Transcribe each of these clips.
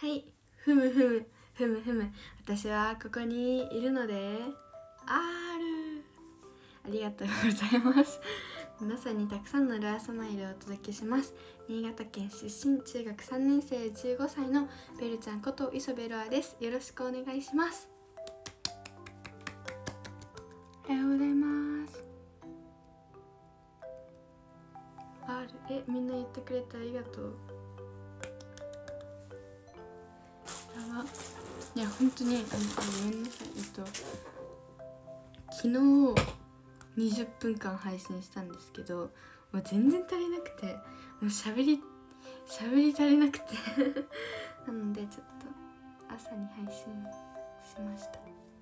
はいふむふむふむふむ、私はここにいるのでありがとうございます皆さんにたくさんのルアースマイルをお届けします。新潟県出身、中学3年生15歳のベルちゃんこと磯部ルアーです。よろしくお願いします。おはようございます。みんな言ってくれてありがとう。いや本当にごめんなさい。昨日20分間配信したんですけど、もう全然足りなくて、もう喋り足りなくてなのでちょっと朝に配信しました。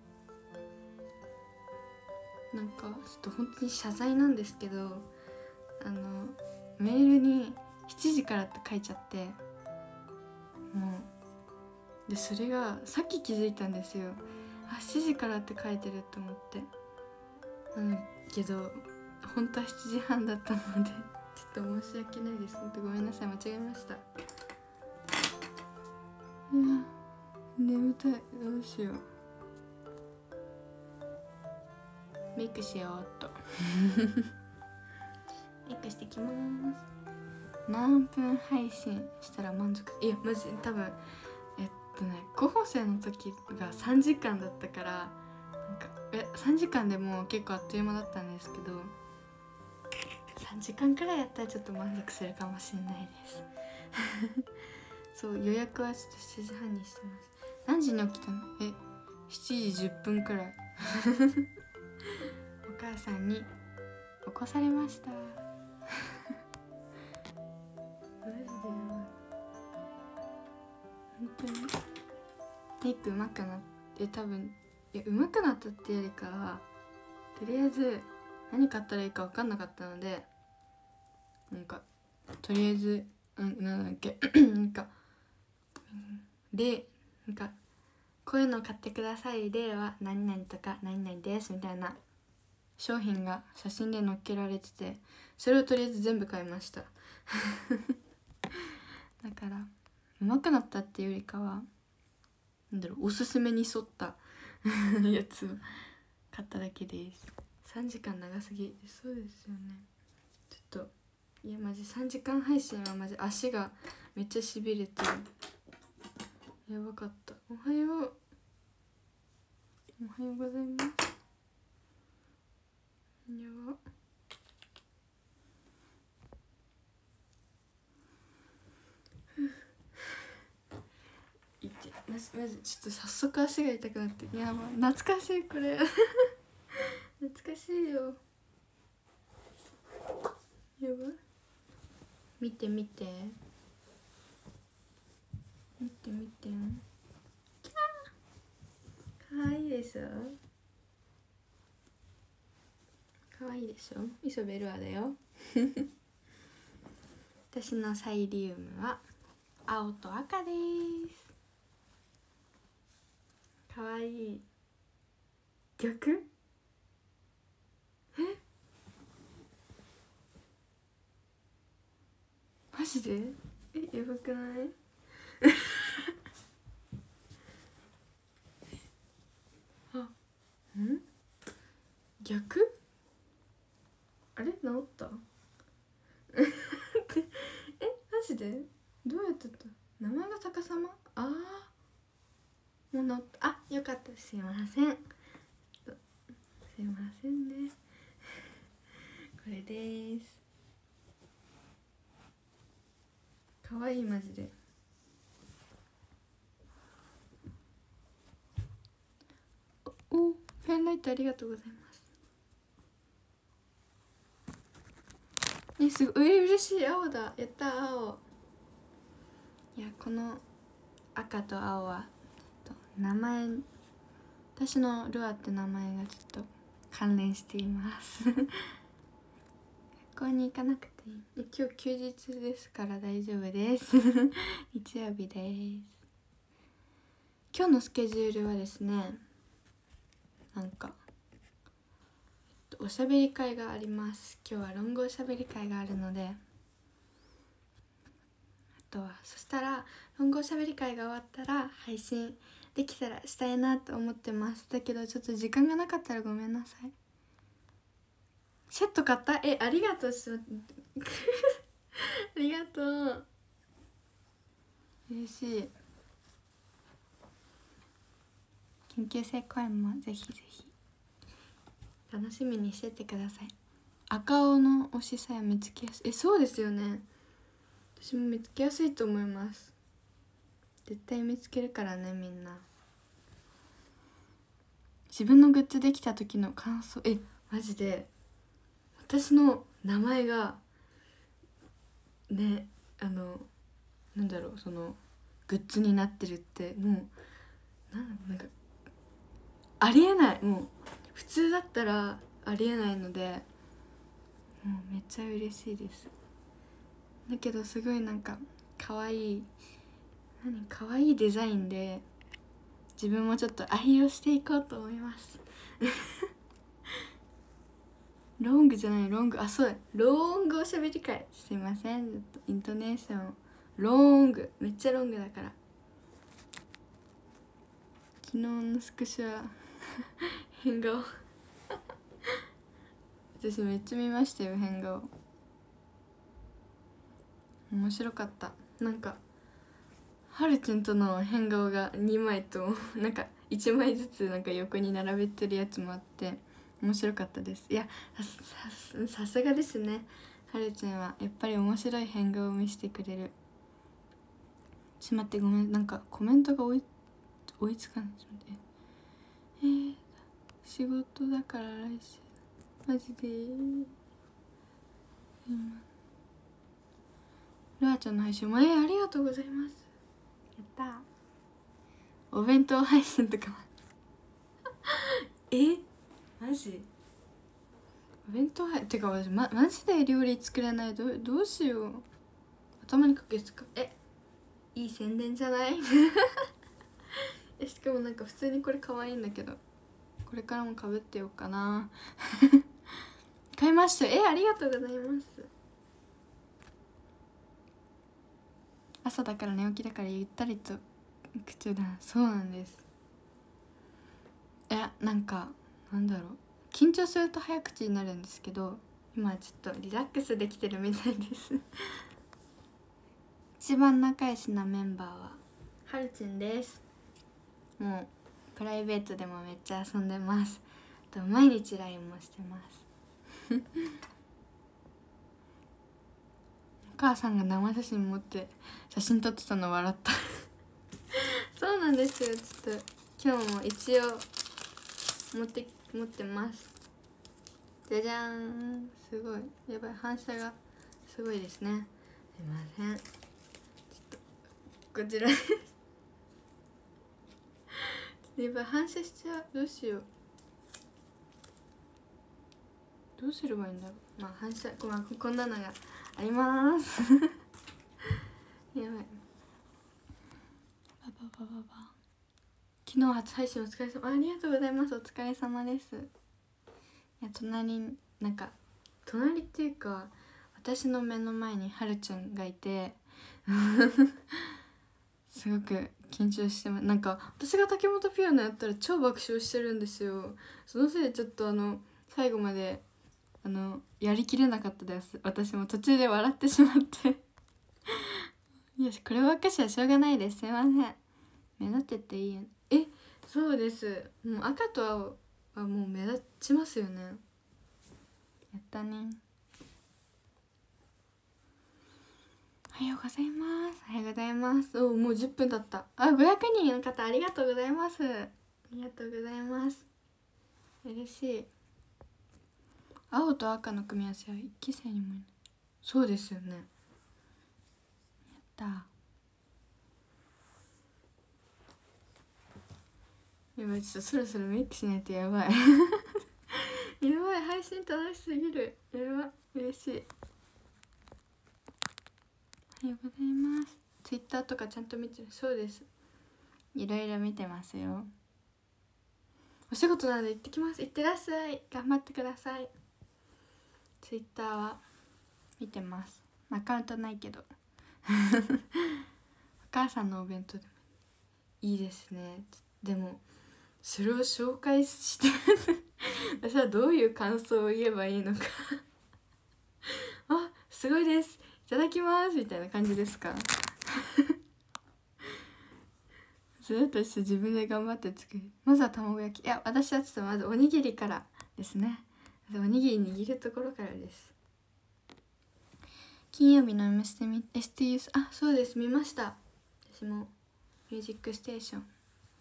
なんかちょっと本当に謝罪なんですけど、メールに7時からって書いちゃって、もうでそれがさっき気づいたんですよ。7時からって書いてると思って。けど本当は7時半だったのでちょっと申し訳ないです。本当ごめんなさい、間違えました。眠たい。どうしよう。メイクしようっとメイクしてきます。何分配信したら満足？いやマジ多分高校生の時が3時間だったから、3時間でもう結構あっという間だったんですけど、3時間くらいやったらちょっと満足するかもしれないですそう予約はちょっと7時半にしてます。何時に起きたの？7時10分くらいお母さんに起こされましたマジで本当にメイク上手くなって上手くなったっていうよりかは、とりあえず何買ったらいいか分かんなかったので、とりあえずなんだっけでこういうの買ってください、例は何々とか何々ですみたいな商品が写真で載っけられてて、それをとりあえず全部買いましただから上手くなったっていうよりかはおすすめに沿ったやつを買っただけです。3時間長すぎ。そうですよね。ちょっといやマジ3時間配信はマジ足がめっちゃしびれてやばかった。おはようございます。やばマジちょっと早速足が痛くなって、やば懐かしいこれ懐かしいよ。やば見て見てキャーかわいいでしょ。かわいいでしょ。磯部ルアだよ私のサイリウムは青と赤です。かわいい。逆？マジで？やばくない逆？あれ治ったマジで？どうやってた？名前が逆さま？もう治った。よかった。すいませんすいませんねこれです。かわいいマジで。ペンライトありがとうございます。すごい嬉しい。青だ。やった。青。いやこの赤と青は名前、私のルアって名前がちょっと関連しています学校に行かなくていい。今日休日ですから大丈夫です日曜日です。今日のスケジュールはですね、おしゃべり会があります。今日はロングおしゃべり会があるので、あとは。そしたら論語おしゃべり会が終わったら配信できたらしたいなと思ってます。だけどちょっと時間がなかったらごめんなさい。セット買った？ありがとうありがとう、嬉しい。緊急性公演もぜひぜひ楽しみにしててください。赤青の推しさえ見つけやすい。そうですよね、私も見つけやすいと思います。絶対見つけるからね、みんな。自分のグッズできた時の感想。マジで私の名前がね、なんだろう、そのグッズになってるってもうなんかありえない。もう普通だったらありえないので、もうめっちゃ嬉しいです。だけどすごいなんか可愛いデザインで、自分もちょっと愛用していこうと思いますロングじゃない、ロング、そうだ、ロングおしゃべり会。すいません、イントネーションロング、めっちゃロングだから。昨日のスクショは変顔私めっちゃ見ましたよ、変顔。面白かった。なんかはるちゃんとの変顔が2枚となんか1枚ずつなんか横に並べてるやつもあって面白かったです。いや、さすがですね、はるちゃんはやっぱり面白い変顔を見せてくれる。ちょっと待って、ごめん、なんかコメントが追いつかない。ちょっと待って、仕事だから来週マジでルアちゃんの配信もありがとうございます。やった。お弁当配信とかもマジお弁当配信てか私マジで料理作れない。どうしよう。頭にかけつかいい宣伝じゃないしかもなんか普通にこれ可愛いんだけど、これからもかぶってようかな買いました。ありがとうございます。朝だから寝起きだからゆったりと口調だ。そうなんです。なんかなんだろう、緊張すると早口になるんですけど、今ちょっとリラックスできてるみたいです一番仲良しなメンバーははるちんです。もうプライベートでもめっちゃ遊んでます。あと毎日 LINE もしてますお母さんが生写真持って写真撮ってたの笑ったそうなんですよ。ちょっと今日も一応持ってます。じゃじゃーん。すごいやばい、反射がすごいですね。すいません、ちょっとこちらですやばい、反射しちゃう。どうしよう、どうすればいいんだろう。反射こんなのがありますやばい。昨日初配信お疲れ様。ありがとうございます。お疲れ様です。いや、隣っていうか私の目の前にはるちゃんがいてすごく緊張してます。なんか私が竹本ピアノやったら超爆笑してるんですよ。そのせいでちょっと最後までやりきれなかったです。私も途中で笑ってしまってよし、こればっかしはしょうがないです。すいません、目立ってていいよ。そうです。もう赤と青はもう目立ちますよね。やったね。おはようございます。おはようございます。もう10分経った。500人の方ありがとうございます。ありがとうございます。嬉しい。青と赤の組み合わせは1期生にもいない。そうですよね。やったやばい、ちょっとそろそろメイクしないとやばいやばい、配信楽しすぎる。やばい、嬉しい。おはようございます。ツイッターとかちゃんと見てる。そうです、いろいろ見てますよ。お仕事なので行ってきます。行ってらっしゃい。頑張ってください。ツイッターは見てます。アカウントないけどお母さんのお弁当でもいいですね。でもそれを紹介して私はどういう感想を言えばいいのかあ、すごいです、いただきますみたいな感じですかそれだと自分で頑張って作る。まずは卵焼き。いや、私はちょっとまずおにぎりからですね。まずおにぎり握るところからです。金曜日の STS、 あ、そうです、見ました。私もミュージックステーション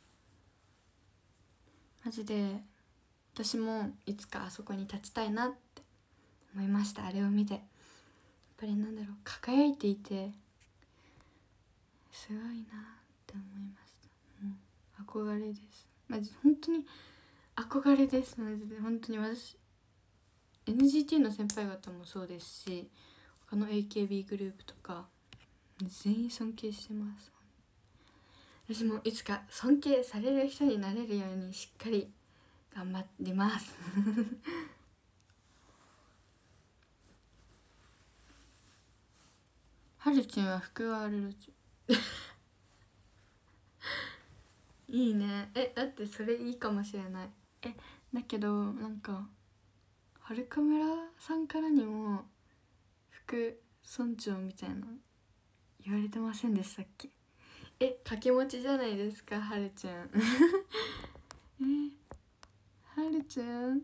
マジで私もいつかあそこに立ちたいなって思いました。あれを見てやっぱりなんだろう、輝いていてすごいなって思いました。もう憧れです。マジ本当に憧れです。マジで本当に私 NGT の先輩方もそうですし、他の AKB グループとか全員尊敬してます。私もいつか尊敬される人になれるようにしっかり頑張りますはるちんは福はある路地いいね。だってそれいいかもしれない。だけどなんかはるか村さんからにも副村長みたいな言われてませんでしたっけ？掛け持ちじゃないですか、はるちゃんはるちゃん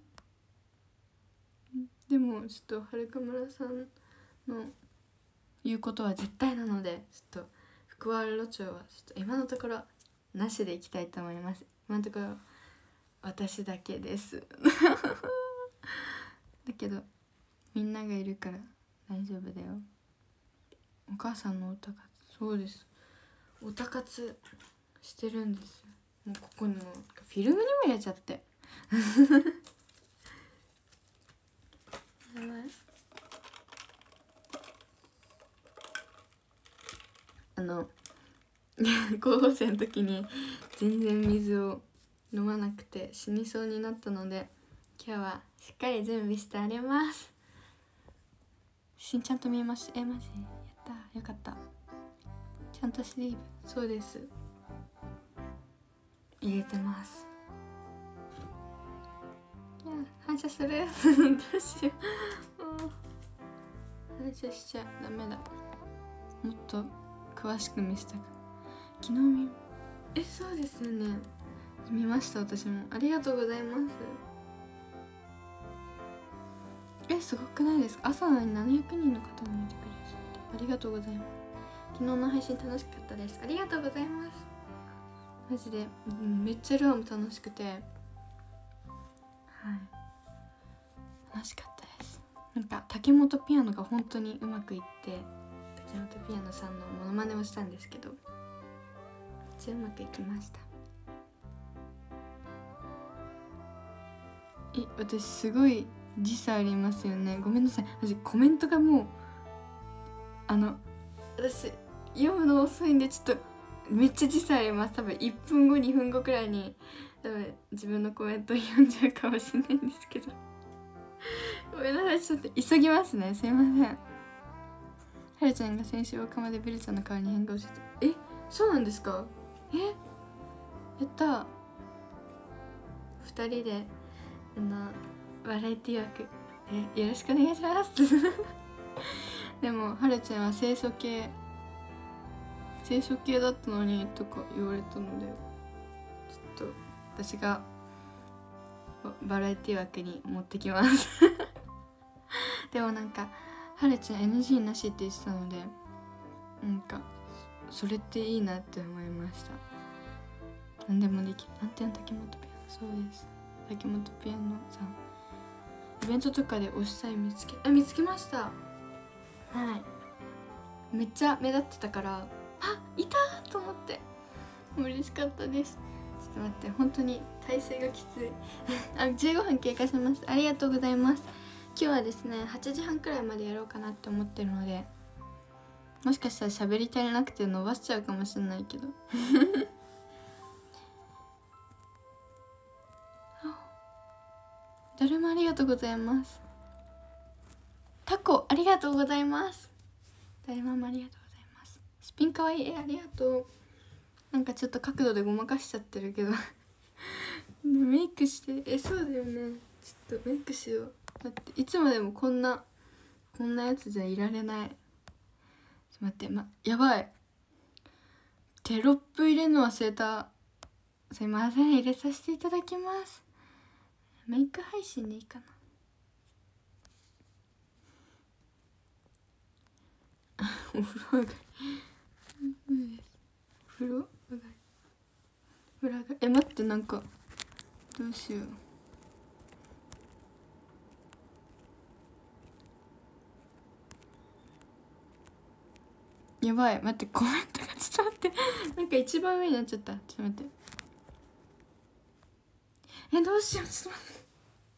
でもちょっとはるか村さんの言うことは絶対なので、ちょっと福原路長はちょっと今のところなしでいきたいと思います。今のところ私だけですだけどみんながいるから大丈夫だよ。お母さんのおたかつ、そうです、おたかつしてるんですよ。もうここにもフィルムにも入れちゃってやばい。高校生の時に全然水を飲まなくて死にそうになったので、今日はしっかり準備してあります。ちゃんと見えました。マジやった、よかった。ちゃんとスリーブ、そうです、入れてます。いや反射するどうしよう反射しちゃダメだ。もっと詳しく見せたく。昨日そうですよね、見ました。私もありがとうございます。すごくないですか？朝なのに700人の方も見てくれるってありがとうございます。昨日の配信楽しかったです。ありがとうございます。マジで、めっちゃルアーも楽しくて、はい、楽しかったです。なんか竹本ピアノが本当にうまくいって、竹本ピアノさんのモノマネをしたんですけど、めっちゃうまくいきました。私すごい時差ありますよね。ごめんなさい。私コメントがもう私読むの遅いんでちょっとめっちゃ時差あります。多分1分後2分後くらいに多分自分のコメント読んじゃうかもしれないんですけどごめんなさい、ちょっと急ぎますね、すいません。はるちゃんが先週オカマでベルちゃんの代わりに変顔してた。そうなんですか？やった2人でバラエティ枠よろしくお願いしますでもはるちゃんは清楚系だったのにとか言われたので、ちょっと私がバラエティ枠に持ってきますでもなんかはるちゃん NG なしって言ってたので、なんかそれっていいなって思いました。何でもできる。なんていうの、竹本ピアノ、そうです、竹本ピアノさん。イベントとかで推しサイン見つけました。はい、めっちゃ目立ってたからいたと思って嬉しかったです。ちょっと待って、本当に体勢がきつい15分経過しました。ありがとうございます。今日はですね8時半くらいまでやろうかなって思ってるので、もしかしたら喋り足りなくて伸ばしちゃうかもしれないけどだるまありがとうございます。タコありがとうございます。だるまもありがとうございます。 すっぴんかわいい。ありがとう。なんかちょっと角度でごまかしちゃってるけどメイクしてそうだよね。ちょっとメイクしよう。だっていつまでもこんなやつじゃいられない。ちょっと待って、やばい、テロップ入れるの忘れた。すいません、入れさせていただきます。メイク配信でいいかなお風呂上がり風呂上がり待って、なんかどうしよう。やばい、待って、コメントがちょっと待ってなんか一番上になっちゃった。ちょっと待って、どうしよう、ちょっと待って。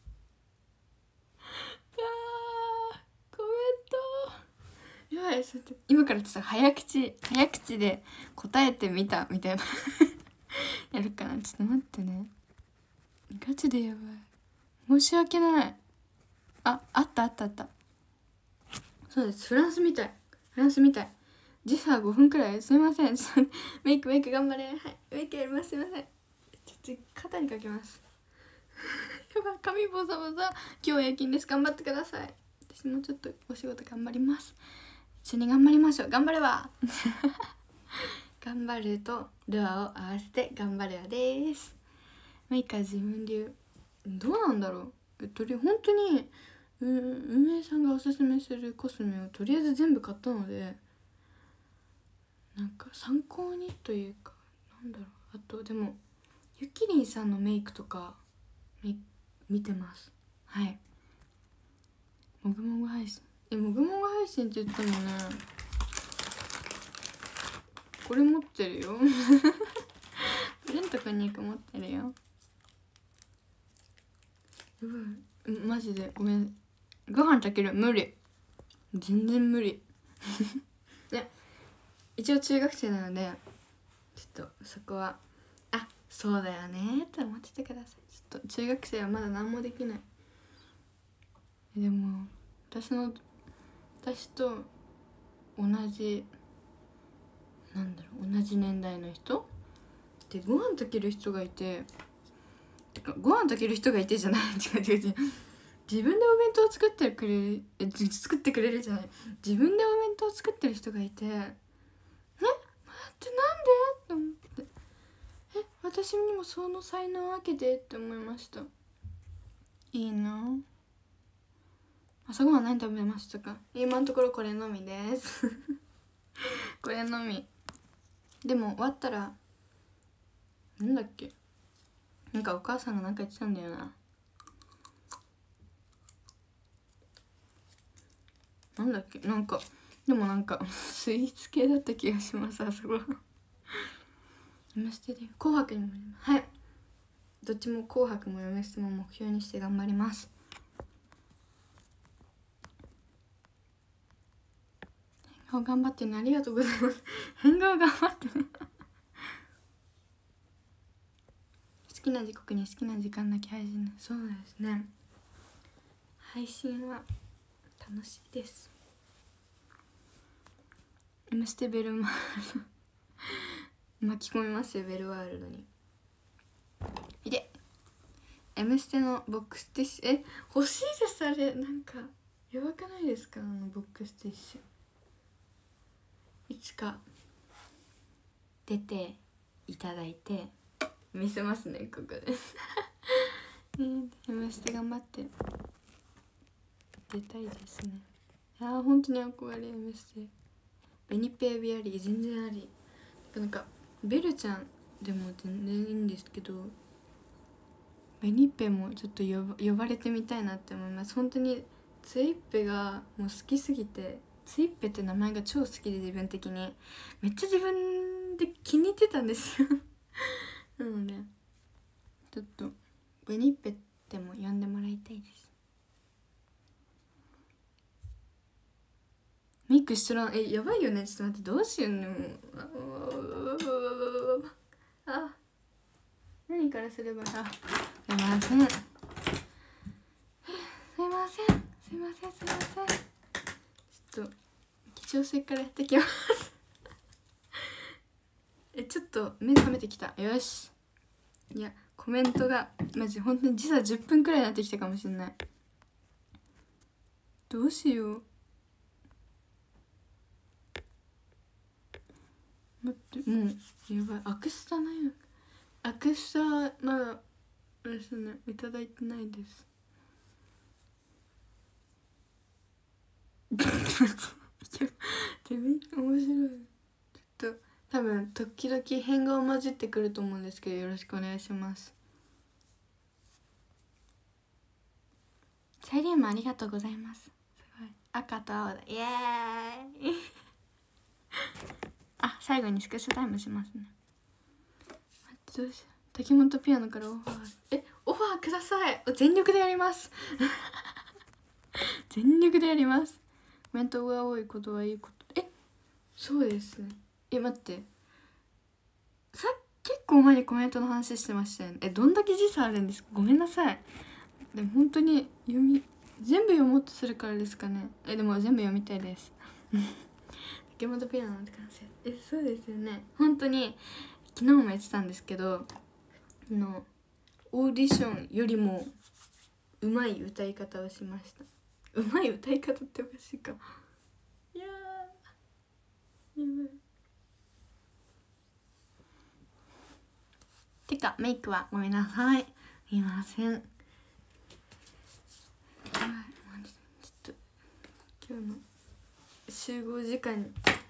コメントやばい、ちょっと今からちょっと早口で答えてみたみたいなやるかな。ちょっと待ってね、ガチでやばい、申し訳ない。あったそうです、フランスみたい時差5分くらい。すみませんメイク頑張れ。はい、メイクやります。すみません、ちょっと肩にかけますやばい、髪ボサボサ。今日夜勤です、頑張ってください。私もちょっとお仕事頑張ります。一緒に頑張りましょう。頑張れば頑張るとルアーを合わせて頑張るわです。メイクは自分流。どうなんだろう。本当に運営さんがおすすめするコスメをとりあえず全部買ったので、なんか参考にというか、なんだろう。あとでもゆきりんさんのメイクとか見てます。はい。もぐもぐ配信もぐもぐ配信って言ったもんね。これ持ってるよレンとかに持ってるよ。マジでごめん、ご飯炊ける無理、全然無理ね、一応中学生なのでちょっとそこはそうだよねって思っててください。ちょっと中学生はまだ何もできない。でも私と同じ同じ年代の人でご飯炊ける人がいて、ご飯炊ける人がいてじゃない違う自分でお弁当を作ってくれるじゃない、自分でお弁当を作ってる人がいて、待って、なんでと思って、私にもその才能分けてって思いました。いいな。朝ごはん何食べましたか。今のところこれのみですこれのみ。でも終わったらなんだっけ、なんかお母さんがなんか言ってたんだよな。なんだっけ、なんかでもなんかスイーツ系だった気がします。あそこMステで紅白にもはい、どっちも紅白もMステも目標にして頑張ります。変顔頑張ってね、ありがとうございます変顔頑張ってね好きな時刻に好きな時間だけ配信。そうですね、配信は楽しいです。Mステベルマール巻き込みますよ、ベルワールドに。で Mステのボックスティッシュ欲しいです。あれなんかやばくないですか、ボックスティッシュ。いつか出ていただいて見せますね、ここでMステ頑張って出たいですね。本当に憧れ Mステ。ベニペイビアリー全然あり。なんかベルちゃんでも全然いいんですけど、ベニペもちょっと呼ばれてみたいなって思います。本当にツイッペがもう好きすぎて、ツイッペって名前が超好きで、自分的にめっちゃ自分で気に入ってたんですよなのでちょっとベニペっても呼んでもらいたいです。ミックしとらん。やばいよね。ちょっと待って、どうしようね。何からすればすいませんちょっと基調水からやってきますと目覚めてきた。よし。いやコメントがマジ本当に時差10分くらいになってきたかもしれない。どうしよう。待ってもうやばい。アクスタないの。アクスタまだですねいただいてないです。てめえ面白い。ちょっと多分時々変顔混じってくると思うんですけど、よろしくお願いします。サイリウムありがとうございます。すごい赤と青だ。イエーイあ、最後にスクショタイムしますね。どうしよう。滝本ピアノからオファー。オファーください。全力でやります全力でやります。コメントが多いことはいいこと。そうですね。待って、結構前にコメントの話してましたよね。どんだけ時差あるんですか。ごめんなさい。でも本当に全部読もうとするからですかね。でも全部読みたいです竹本ピアノって完成。そうですよね。本当に昨日も言ってたんですけど、オーディションよりもうまい歌い方をしました。うまい歌い方っておかしいか。いやーやばい。てかメイクはごめんなさい、いません。ちょっと今日の集合時間に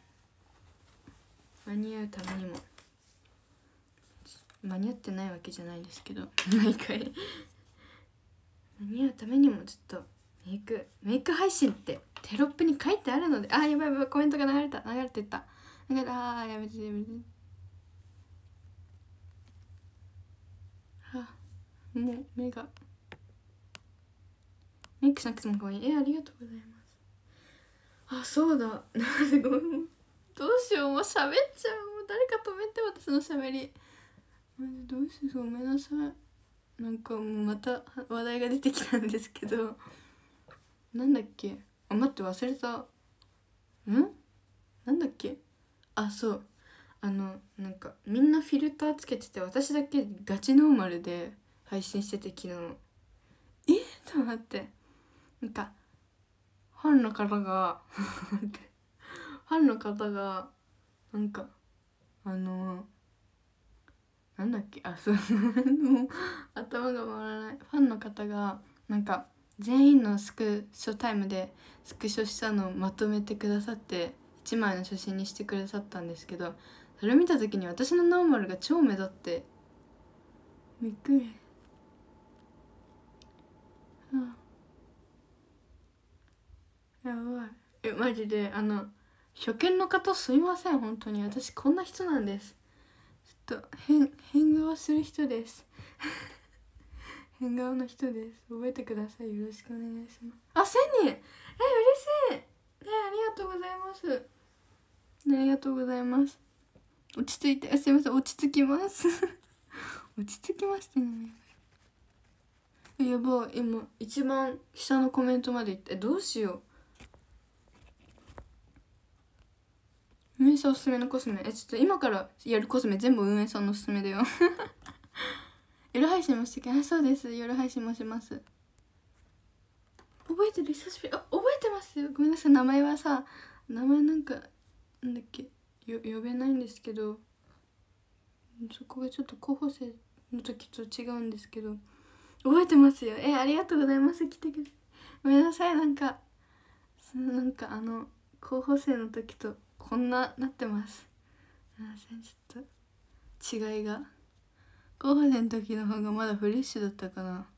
間に合うためにも、間に合ってないわけじゃないですけど毎回間に合うためにもちょっとメイク配信ってテロップに書いてあるので、やばいやばい、コメントが流れてった。やめてもう目がメイクしなくても可愛い。ありがとうございます。そうだどうしよう、もう喋っちゃう。もう誰か止めて、私の喋り。どうしよう、ごめんなさい。なんかもうまた話題が出てきたんですけど、なんだっけ。待って忘れた。なんだっけ。そうなんかみんなフィルターつけてて、私だけガチノーマルで配信してて、昨日と思って、なんかファンの方がなんかなんだっけ。そうもう頭が回らない。ファンの方がなんか全員のスクショタイムでスクショしたのをまとめてくださって1枚の写真にしてくださったんですけど、それ見た時に私のノーマルが超目立ってびっくり。やばい。マジで初見の方すいません。本当に私こんな人なんです。ちょっと変顔する人です変顔の人です。覚えてください。よろしくお願いします。1000人嬉しい。ありがとうございます。ありがとうございます。落ち着いて、すいません、落ち着きます落ち着きましたね。やばい、今一番下のコメントまでいって、どうしよう。運営さんおすすめのコスメ、ちょっと今からやるコスメ全部運営さんのおすすめだよ夜配信もしてきます。そうです、夜配信もします。覚えてる、久しぶり。覚えてますよ。ごめんなさい、名前はさ、なんかなんだっけ、呼べないんですけど、そこがちょっと候補生の時と違うんですけど、覚えてますよ。ありがとうございます。来てくれてごめんなさい。なんか候補生の時とこんななってます。ちょっと違いが、候補生の時の方がまだフレッシュだったかな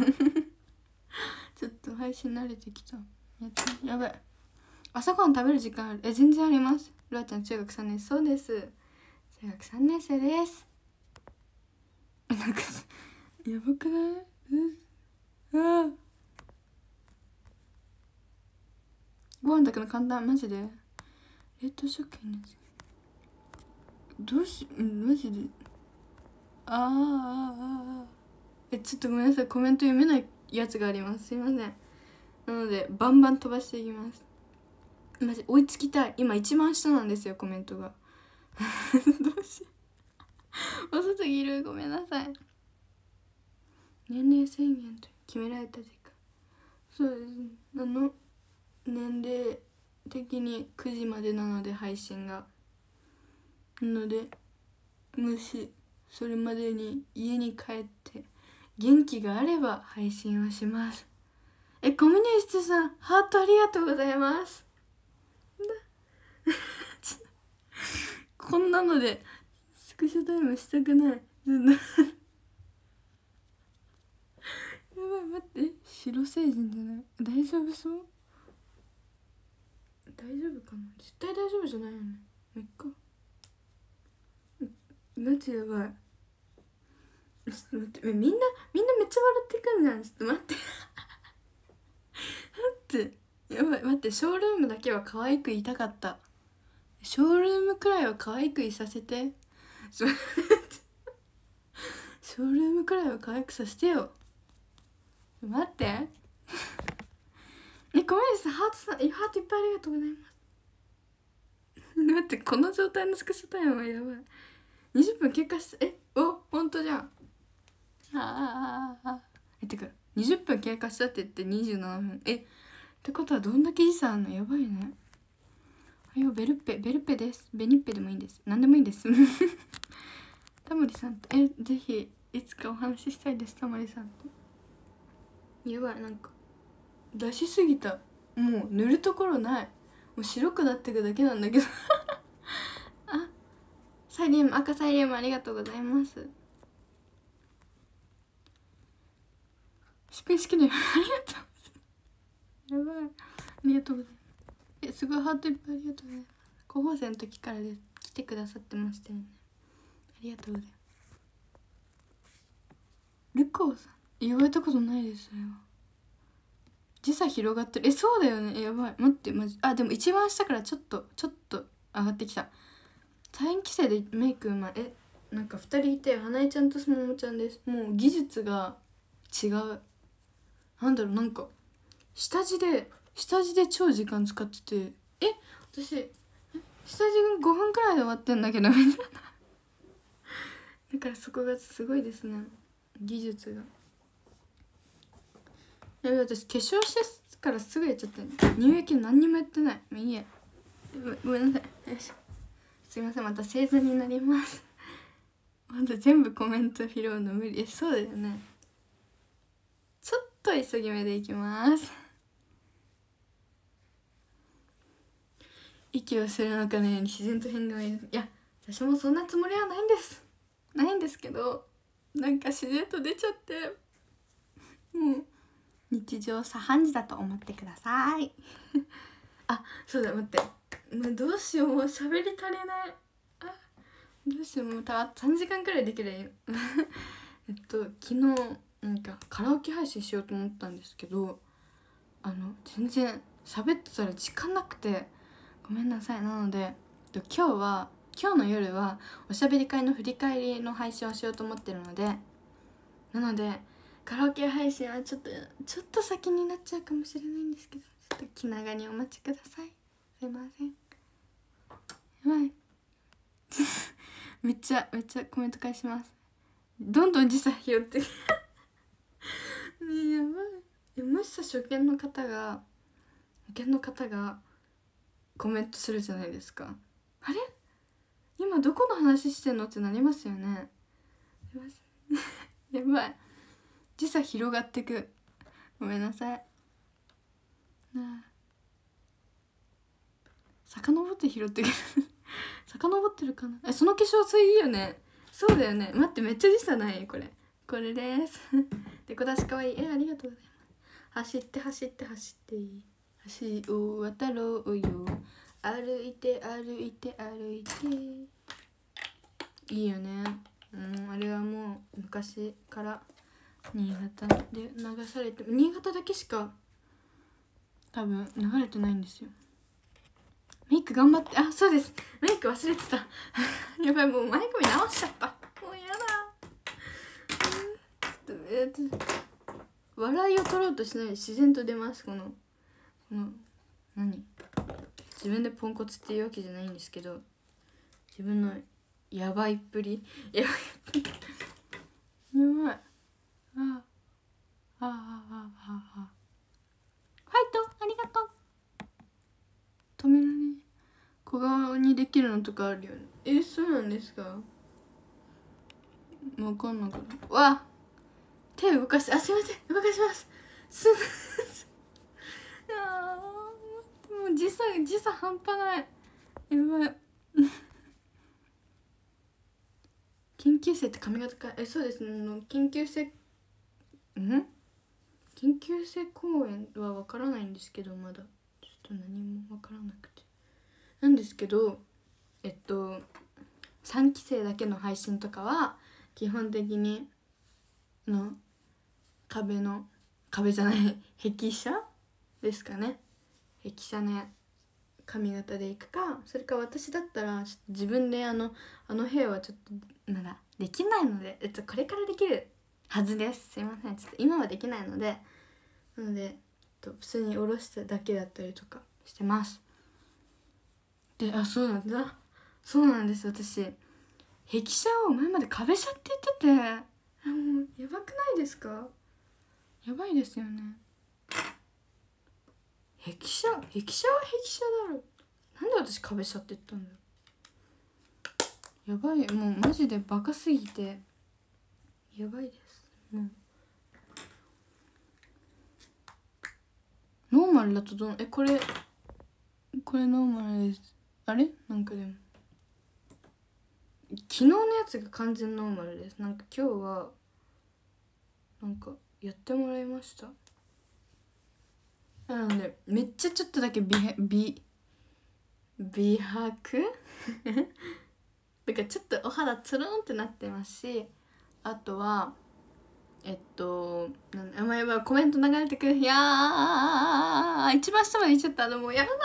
ちょっと配信慣れてきた。やばい、朝ごはん食べる時間ある。全然あります。ルアちゃん中学3年生。そうです、中学3年生です。なんかやばくない？ご飯だけの簡単、マジで冷凍食品のマジでちょっとごめんなさい、コメント読めないやつがあります。すいません。なのでバンバン飛ばしていきます。マジ追いつきたい。今一番下なんですよ、コメントがどうしよ遅すぎる、ごめんなさい。年齢制限と決められた時間、そうです。年齢的に9時までなので配信が、なのでもしそれまでに家に帰って元気があれば配信をします。コミュニストさんハートありがとうございますこんなのでスクショタイムしたくないやばい、待って、白星人じゃない？大丈夫そう？大丈夫かな？絶対大丈夫じゃないよね。もういっか。マジやばい。ちょっと待って、みんなめっちゃ笑ってくんじゃん。ちょっと待って待って、やばい、待って、ショールームだけは可愛く言いたかった。ショールームくらいは可愛くいさせて。ショールームくらいは可愛くさせてよ。待ってごめんなさい、ハートさん、ハートいっぱいありがとうございます待って、この状態のスクショタイムはやばい。20分経過した。ほんとじゃん。てか20分経過したって言って27分。ってことはどんだけ時差あんの？やばいね。ベルッペです。ベニッペでもいいです。何でもいいですタモリさんとぜひいつかお話ししたいです。タモリさんと。やばい、なんか出しすぎた。もう塗るところない。もう白くなってくだけなんだけどサイリウム、赤サイリウムありがとうございます。スピン好きだよありがとうやばい、ありがとうございます。すごいハートいっぱいありがとうございます。高校生の時からで来てくださってましたよね。ありがとうございます。ルコーさん言われたことないです。それは時差広がってる。そうだよね。やばい、待って、マジ。でも一番下からちょっと上がってきた。3期生でメイクうまい。なんか2人いて、花江ちゃんとすももちゃんです。もう技術が違う。なんだろう、なんか下地で超時間使ってて、私下地5分くらいで終わってんだけどみたいなだからそこがすごいですね、技術が。私化粧してからすぐやっちゃったね。乳液何にもやってない。もういいや、ごめんなさい。よいしょ、すいません、また正座になりますまだ全部コメント拾うの無理。そうだよね。ちょっと急ぎ目でいきます息をする中のように自然と変顔を入れる。いや、私もそんなつもりはないんですけど、なんか自然と出ちゃって、もう日常茶飯事だと思ってくださいそうだ、待って、もうどうしよう、もう喋り足りない。どうしよう、もう3時間くらいできるよ昨日なんかカラオケ配信しようと思ったんですけど、全然喋ってたら時間なくてごめんなさい。なので今日の夜はおしゃべり会の振り返りの配信をしようと思ってるので、カラオケ配信はちょっと先になっちゃうかもしれないんですけど、ちょっと気長にお待ちください。すいません。やばいめっちゃコメント返します。どんどん時差拾ってねえ、やばい。もしさ、初見の方がコメントするじゃないですか。あれ、今どこの話してんのってなりますよね。やばい、時差広がってく。ごめんなさい。遡って拾ってく遡ってるかな。その化粧水いいよね。そうだよね。待って、めっちゃ時差ない？これですでこだしかわいい。ありがとうございます。走って橋を渡ろうよ、歩いていいよね。あれはもう昔から新潟で流されて、新潟だけしか多分流れてないんですよ。メイク頑張って。そうです、メイク忘れてたやばい、もう前髪直しちゃった。もうやだ。ちょっと笑いを取ろうとしないで自然と出ます。この何、自分でポンコツっていうわけじゃないんですけど、自分のやばいっぷりやばいっぷりやばい。ファイトありがとう。止められ小顔にできるのとかあるよね。そうなんですか。分かんなかった。わ手動かして、すいません、動かします。すもう時差半端ない。やばい研究生って髪型か。そうですね。研究生公演は分からないんですけど、まだちょっと何も分からなくてなんですけど、3期生だけの配信とかは基本的に壁じゃない壁写ですかね。壁写ね髪型でいくか、それか私だったらちょっと自分であの部屋はちょっとまだできないので、これからできるはずです。すいません、ちょっと今はできないので、普通に下ろしただけだったりとかしてます。で、そうなんだ、そうなんです。私壁写を前まで壁写って言ってて、もうやばくないですか。やばいですよね。壁写は壁写だろ。なんで私壁写って言ったんだよ。やばい、もうマジでバカすぎてやばいです。もうノーマルだとこれノーマルです。あれなんかでも昨日のやつが完全ノーマルです。なんか今日はなんかやってもらいました。なのでめっちゃちょっとだけ美白だからちょっとお肌つるんってなってますし、あとはやばいコメント流れてくる。いやー一番下まで行っちゃった。もうやだ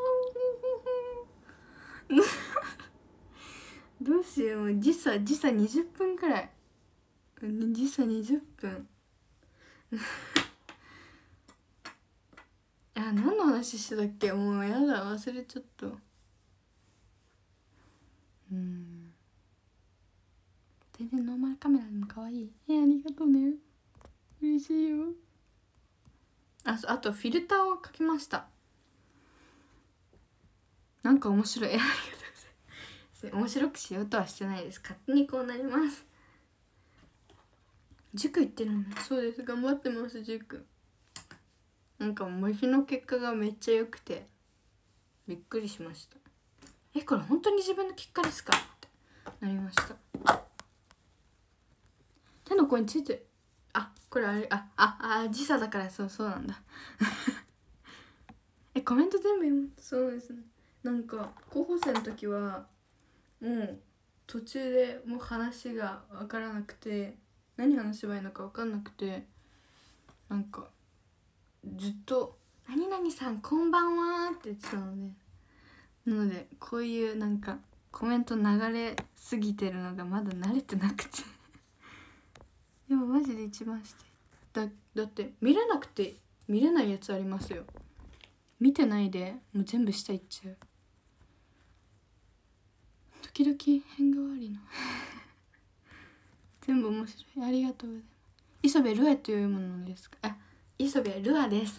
どうしよう。時差20分くらい。時差20分何の話してたっけ。もうやだ、忘れちゃった。全然ノーマルカメラでも可愛い。ありがとうね、嬉しいよ。あとフィルターをかけました。なんか面白い。ありがとうございます。面白くしようとはしてないです。勝手にこうなります。塾行ってるんだ。そうです、頑張ってます。塾なんか模試の結果がめっちゃ良くてびっくりしました。これ本当に自分の結果ですかってなりました。手の甲についてる。これあれ時差だから。そうなんだコメント全部読む。そうですね。なんか候補生の時はもう途中でもう話が分からなくて、何話せばいいのか分かんなくて、なんかずっと「何々さんこんばんは」って言ってたので、なのでこういうなんかコメント流れすぎてるのがまだ慣れてなくてでもマジで一番してだって見れなくて見れないやつありますよ。見てないでもう全部下いっちゃう。時々変顔ありの全部面白い。ありがとうございます。磯部ルアというものですか。磯部ルアです。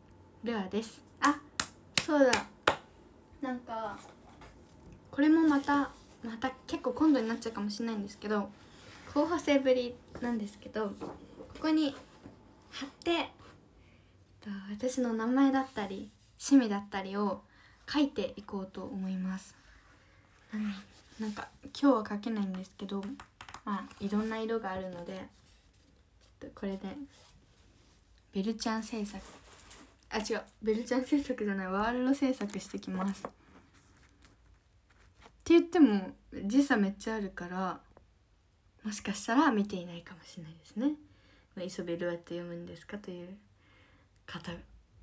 そうだ、なんかこれもまた結構今度になっちゃうかもしれないんですけど、候補生ぶりなんですけど、ここに貼って私の名前だったり趣味だったりを書いていこうと思います。なんか今日は書けないんですけど、いろんな色があるので、ちょっとこれでベルちゃん制作ベルちゃん制作じゃない、ワールド制作してきます。って言っても時差めっちゃあるから、もしかしたら見ていないかもしれないですね。磯部ルアって読むんですかという方が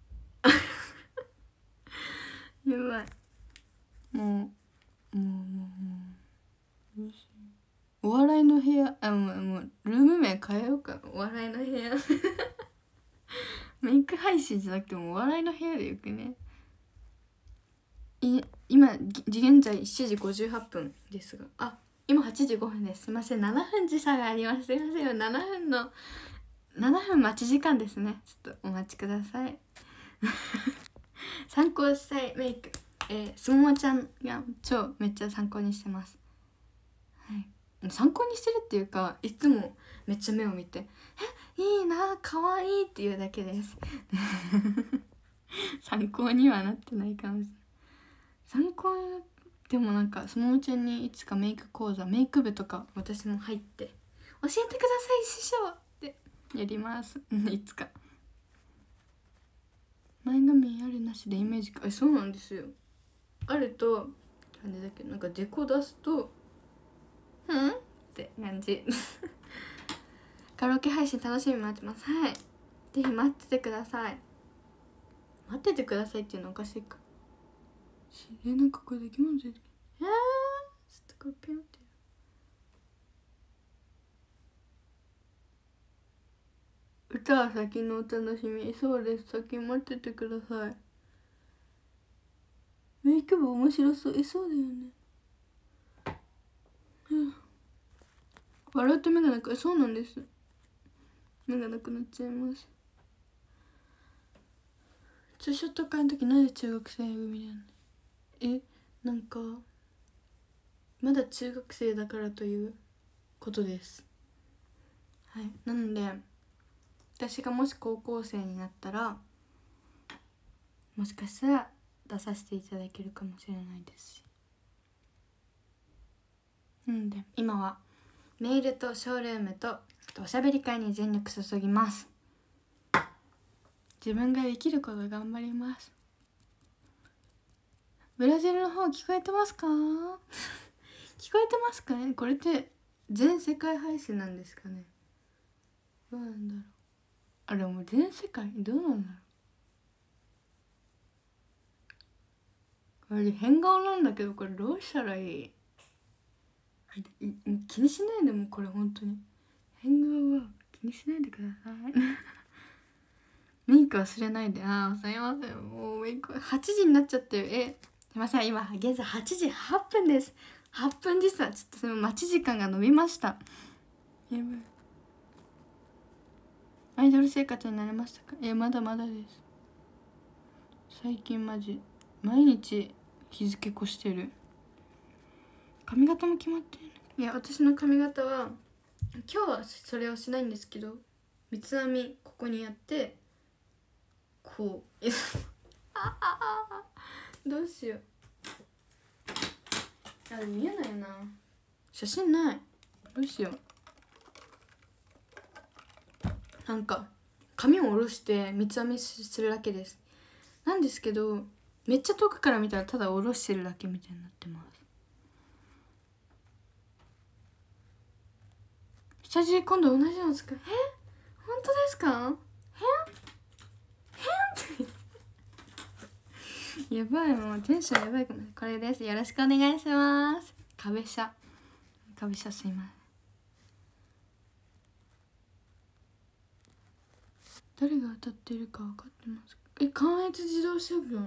やばい。もうお笑いの部屋もうルーム名変えようか。お笑いの部屋メイク配信じゃなくてもお笑いの部屋でよくね。今現在7時58分ですが、 今8時5分です。すいません、7分時差があります。すいませんよ、7分待ち時間ですね。ちょっとお待ちください。参考したいメイク、すももちゃんがめっちゃ参考にしてます。はい、参考にしてるっていうか、いつもめっちゃ目を見て「いいな、かわいい」っていうだけです参考にはなってないかもしれない。参考になってでもなんかすももちゃんにいつかメイク講座、メイク部とか私も入って「教えてください師匠」ってやりますいつか。前のめりあるなしでイメージか。そうなんですよ。あるとあれだけど、なんかデコ出すと「うん?」って感じカラオケ配信楽しみに待ってます。はい、ぜひ待っててください。待っててくださいっていうのおかしいか。なんかこれできますよ。ちょっとこれピョンって。歌は先のお楽しみ。そうです、先待っててください。メイク部面白そう。そうだよね。笑うと目がなく、そうなんです、目がなくなっちゃいます。ツーショット会の時なんで中学生組なの？なんかまだ中学生だからということです。はい、なので私がもし高校生になったらもしかしたら出させていただけるかもしれないですし、なので今はメールとショールームとおしゃべり会に全力注ぎます。自分ができること頑張ります。ブラジルの方聞こえてますか聞こえてますかね。これって全世界配信なんですかね。どうなんだろう。あれもう全世界どうなんだろう。これ変顔なんだけど、これどうしたらいい？気にしないでも、これ本当に変顔は気にしないでくださいメイク忘れないで。すいません、もうメイク8時になっちゃってる。すいません、今現在8時8分です。8分時差、ちょっとその待ち時間が延びました。やばい。アイドル生活になれましたか？まだまだです。最近マジ毎日日付越してる。髪型も決まってる。いや、私の髪型は今日はそれをしないんですけど、三つ編みここにやってこうどうしよう。でも見えないな、写真ない。どうしよう。なんか髪を下ろして三つ編みするだけです。なんですけどめっちゃ遠くから見たらただ下ろしてるだけみたいになってます。下地今度同じの作る。本当ですか？やばい、もうテンションやばいかも。これです。よろしくお願いします。壁車すいません。誰が歌ってるか分かってますか？関越自動車業の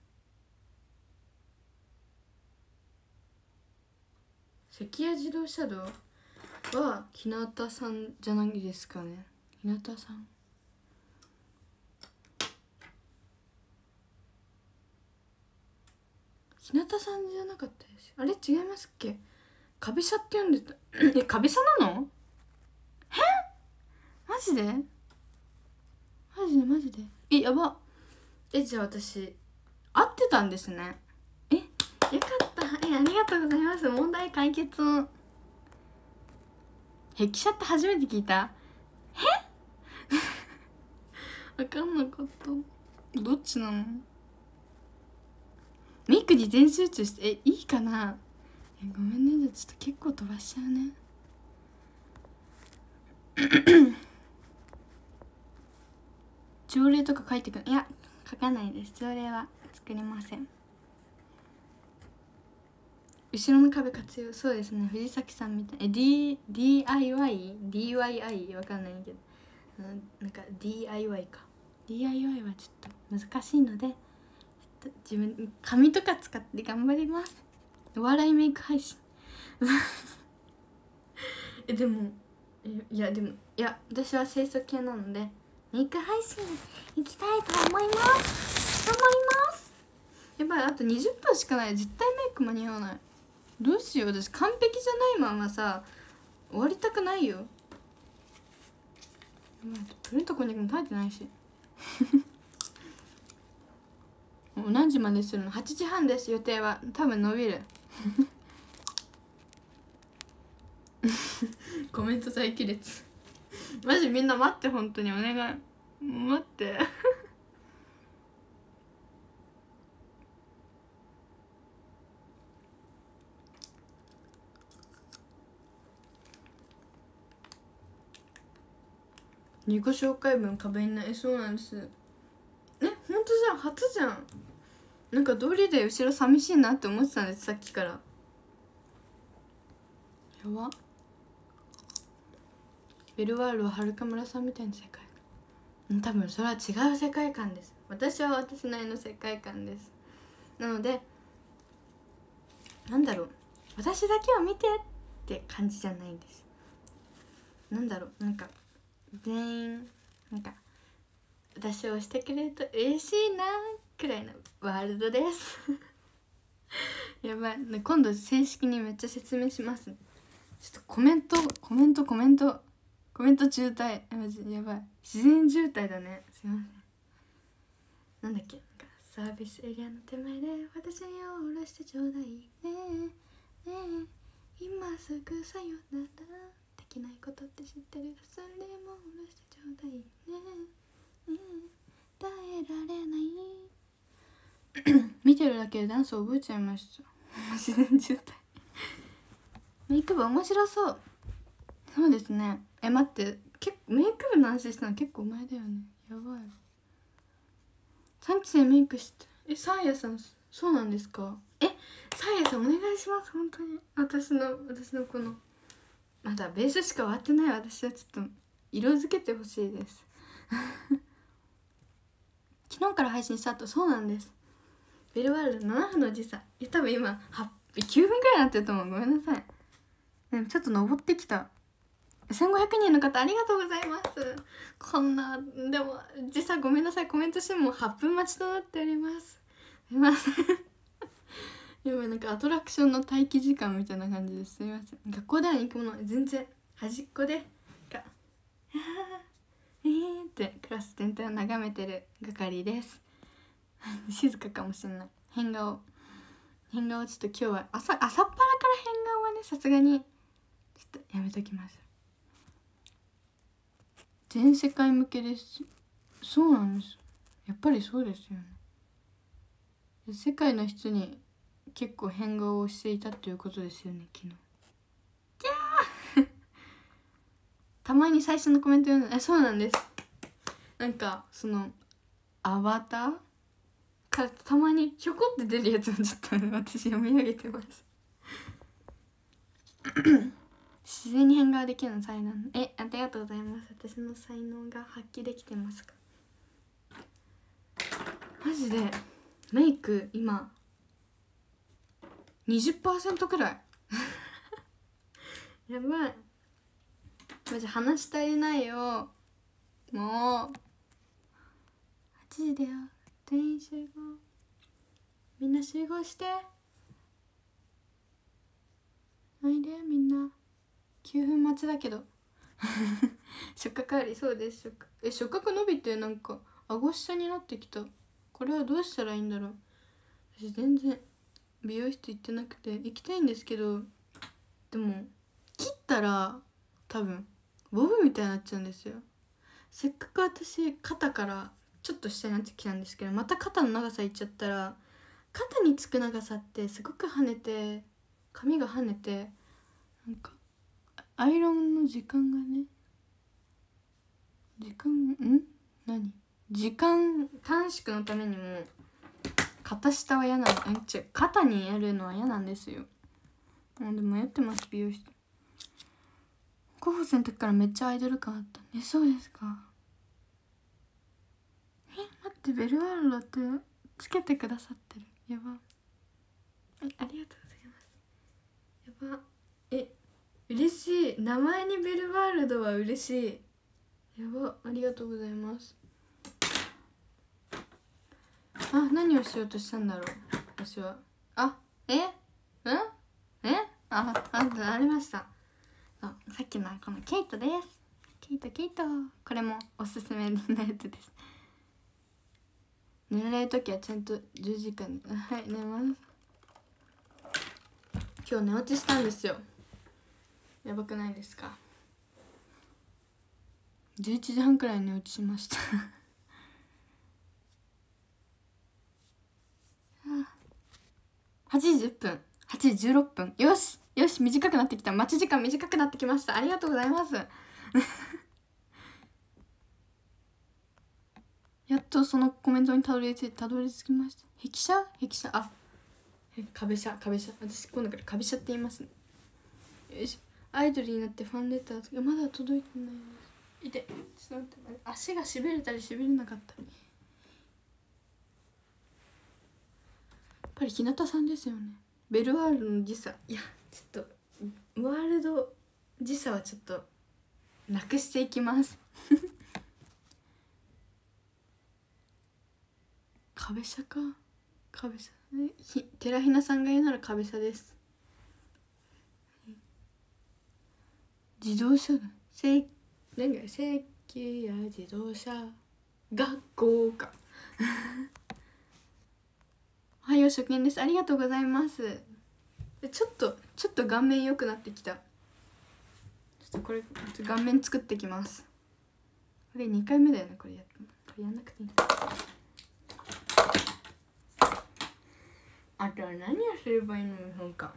関谷自動車道は日向さんじゃないですかね。日向さん、日向さんじゃなかったです。あれ違いますっけ？壁車って呼んでた壁車なの？マジでやば。じゃあ私合ってたんですね。よかった。ありがとうございます。問題解決。壁車って初めて聞いた。分かんなかった。どっちなの？メイクに全集中して。いいかな。ごめんね。じゃあちょっと結構飛ばしちゃうね条例とか書いてくる？いや、書かないです。条例は作りません。後ろの壁活用。そうですね、藤崎さんみたいな。DIY わかんないけど、なんか DIY か。 DIY はちょっと難しいので、ちょっと自分紙とか使って頑張ります。お笑いメイク配信でもでも私は清楚系なのでメイク配信行きたいと思います。頑張ります。やばい、あと20分しかない。絶対メイク間に合わない。どうしよう、私完璧じゃないままさ終わりたくないよ。プリントこんにゃくも食べてないしもう何時までするの？8時半です、予定は。多分伸びるコメント待機列マジみんな待って、本当にお願い、待って自己紹介文壁にない。そうなんです。本当じゃん、初じゃん。なんか通りで後ろ寂しいなって思ってたんです、さっきから。やば。ベルワールははるか村さんみたいな世界観。多分それは違う世界観です。私は私なりの世界観です。なのでなんだろう、私だけを見てって感じじゃないです。なんだろう、なんか全員なんか私をしてくれると嬉しいなくらいのワールドですやばい、今度正式にめっちゃ説明します。ちょっとコメント渋滞、マジやばい、自然渋滞だね。すいません。なんだっけ、サービスエリアの手前で私に降ろしてちょうだいねえねえ、今すぐさよならできないことって知ってる、それでも降ろしてちょうだいねえねえ、耐えられない見てるだけでダンス覚えちゃいました自然渋滞メイク部面白そう。そうですね。待って、メイク部の話したの結構前だよね。やばい。3期生メイクしてサーヤさん、そうなんですか？サーヤさんお願いします、本当に。私のこのまだベースしか終わってない私はちょっと色づけてほしいです昨日から配信スタート。そうなんです。ベルワールド7分の時差。多分今9分くらいになってると思う。ごめんなさい。でもちょっと登ってきた。1500人の方ありがとうございます。こんなでも時差ごめんなさい。コメントしても8分待ちとなっております。すいませんやばい、なんかアトラクションの待機時間みたいな感じです。すいません。学校では人気者、全然端っこでってクラス全体を眺めてる係です静かかもしれない。変顔ちょっと今日は朝っぱらから変顔はね、さすがにちょっとやめときます。全世界向けです。そうなんです。やっぱりそうですよね。世界の人に結構変顔をしていたということですよね、昨日。キャーたまに最初のコメント読んで、そうなんです。なんかそのアバターからたまにひょこって出るやつもちょっと私読み上げてます自然に変顔できるの才能。ありがとうございます。私の才能が発揮できてますか？マジでメイク今 20% くらいやばい、マジ話足りないよ。もう8時だよ。全員集合、みんな集合しておいで。みんな9分待ちだけど触覚あり。そうです。触覚伸びてなんか顎下になってきた。これはどうしたらいいんだろう。私全然美容室行ってなくて、行きたいんですけど、でも切ったら多分ボブみたいになっちゃうんですよ。せっかく私肩からちょっと下になってきたんですけど、また肩の長さいっちゃったら、肩につく長さってすごく跳ねて、髪が跳ねて、なんかアイロンの時間がね、時間短縮のためにも肩下は嫌なの。肩にやるのは嫌なんですよ。でもやってます、美容室。高校生の時からめっちゃアイドル感あった。そうですか。待って、ベルワールドってつけてくださってる。やば。ありがとうございます。やば。 嬉しい。名前にベルワールドは嬉しい。やば、ありがとうございます。あ、何をしようとしたんだろう私は。あ、ありました。さっきのこのケイトです。ケイト、これもおすすめのやつです。寝られる時はちゃんと10時間にはい寝ます。今日寝落ちしたんですよ。やばくないですか。11時半くらい寝落ちしました8時10分8時16分、よし短くなってきた。待ち時間短くなってきました。ありがとうございますやっとそのコメントにたどり着きました。壁車あ壁車私今度から壁車って言いますね。よいしょ。アイドルになってファンレターまだ届いてないです。ちょっと待って、足がしびれたりしびれなかったり。やっぱり日向さんですよね。ベルワールドの時差、いやちょっとワールド時差はちょっとなくしていきます壁車寺ひなさんが言うなら壁車です。自動車だ。正規や自動車学校かおはよう初見です。ありがとうございます。ちょっと顔面良くなってきた。ちょっとこれ顔面作ってきます。これ2回目だよね。これやんなくていい。あとは何をすればいいのか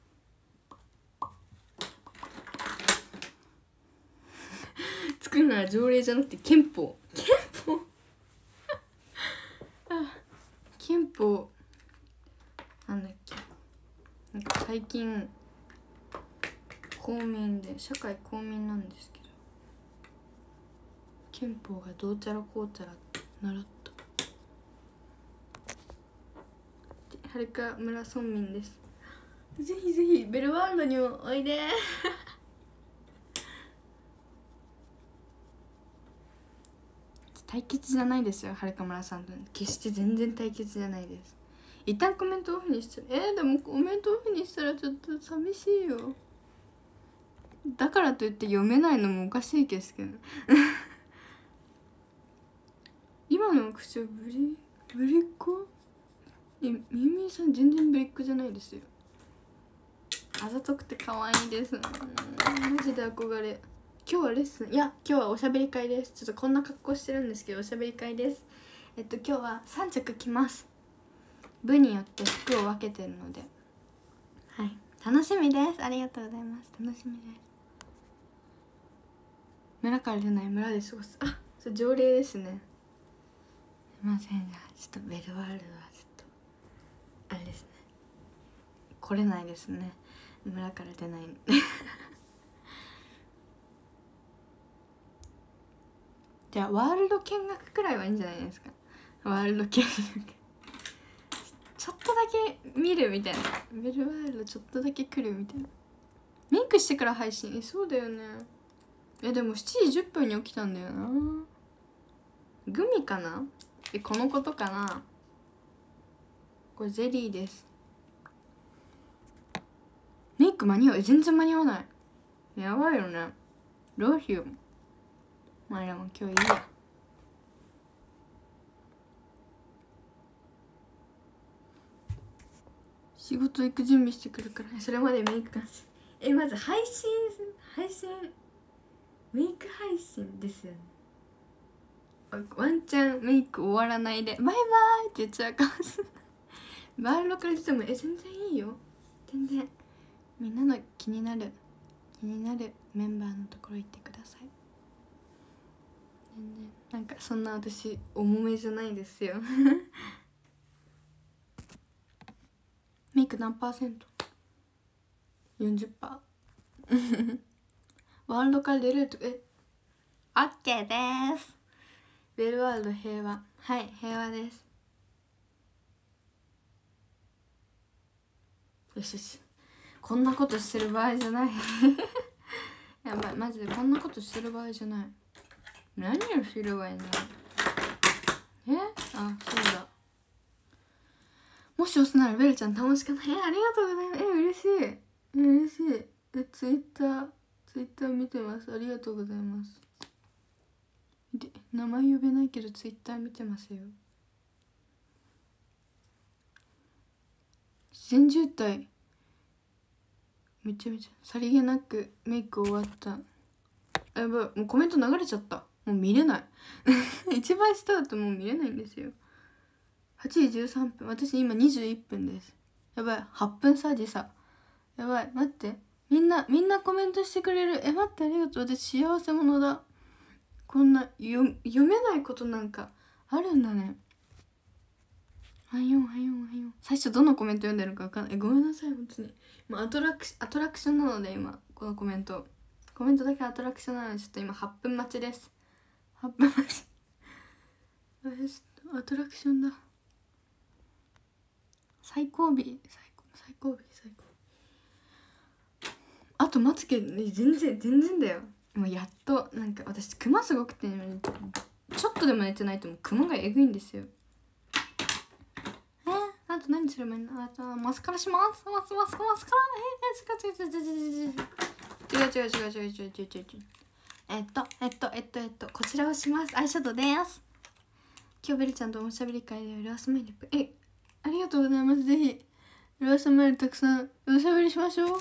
作るなら条例じゃなくて憲法憲法なんだっけ。なんか最近公民で社会公民なんですけど、憲法がどうちゃらこうちゃらって習った。はるか村村民です。ぜひベルワールドにもおいで対決じゃないですよ。はるか村さんと決して全然対決じゃないです。一旦コメントオフにしちゃう。でもコメントオフにしたらちょっと寂しいよ。だからといって読めないのもおかしいですけど今の口調ぶりっ子。みゆさん全然ぶりっ子じゃないですよ。あざとくて可愛いです。マジで憧れ。今日はレッスン、いや今日はおしゃべり会です。ちょっとこんな格好してるんですけどおしゃべり会です。今日は3着着ます。部によって服を分けてるので、はい楽しみです。ありがとうございます。楽しみです。村から出ない村で過ごす、それ条例ですね。すいません。ちょっとベルワールドはちょっとあれですね、来れないですね。村から出ないじゃあワールド見学くらいはいいんじゃないですか。ワールド見学ちょっとだけ見るみたいな。ベルワールドちょっとだけ来るみたいな。メイクしてから配信。そうだよね。でも7時10分に起きたんだよな。グミかな。このことかな。これゼリーです。メイク間に合う？全然間に合わない。やばいよね。どうしよう。まあでも今日いいや。仕事行く準備してくるから、それまでメイク完成。まず配信メイク配信ですよね。ワンチャンメイク終わらないでバイバイって言っちゃうかもしれない。ワールドから出ても全然いいよ。全然みんなの気になるメンバーのところ行ってください。全然なんかそんな私重めじゃないですよメイク何%？ 40%ワールドから出れるとOK です。ベルワールド平和。はい、平和です。 こんなことしてる場合じゃないやばい、マジでこんなことしてる場合じゃない。何をすればいいの。あ、そうだ。もし押すならベルちゃん楽しかった。ありがとうございます。嬉しい。嬉しい。ツイッター見てます。ありがとうございます。で、名前呼べないけどツイッター見てますよ。全渋滞。めちゃめちゃさりげなくメイク終わった。やばい、もうコメント流れちゃった。もう見れない一番下だともう見れないんですよ。8時13分、私今21分です。やばい、8分差時差。やばい、待って、みんなコメントしてくれる。待って、ありがとう。私幸せ者だ。こんな読めないことなんかあるんだね。はよん。最初どのコメント読んでるか分かんない。ごめんなさい、本当に。もうアトラクションなので、今このコメントだけアトラクションなので、ちょっと今8分待ちです。8分待ちアトラクションだ。最後尾。あと待つけど、ね、全然だよ。今やっとなんか私クマすごくて、ね、ちょっとでも寝てないともうクマがえぐいんですよ。あと何すればいいの。あとマスカラします。マスカラ。違う。こちらをします。アイシャドウです。今日ベルちゃんとおしゃべり会でラスマイルありがとうございます。ぜひラスマイルたくさんおしゃべりしましょう。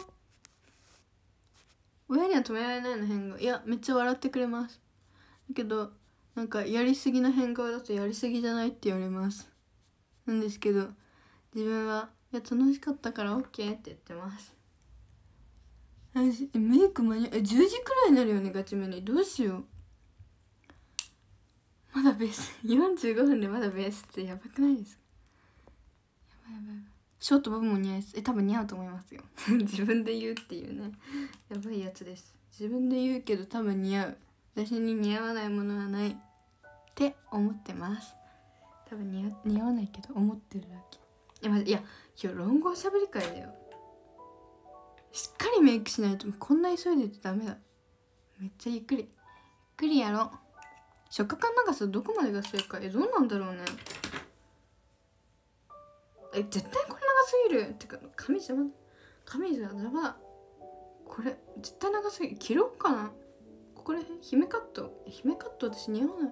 親には止められないの変顔。いや、めっちゃ笑ってくれます。だけどなんかやりすぎの変顔だとやりすぎじゃないって言われます。なんですけど自分はいや楽しかったから OK って言ってます。メイク間に10時くらいになるよね。ガチめにどうしよう。まだベース45分でまだベースってやばくないですか。やばい。ショートボブも似合いです。多分似合うと思いますよ自分で言うっていうね、やばいやつです。自分で言うけど多分似合う。私に似合わないものはないって思ってます。多分似合わないけど思ってるだけ。いや今日論語おしゃべり会だよ。しっかりメイクしないと。こんな急いでてダメだ。めっちゃゆっくりやろう。触感長さどこまでが正解。どうなんだろうね。絶対これ長すぎる。ってか髪邪魔だ。これ絶対長すぎる。切ろうかな。ここら辺姫カット私似合わない。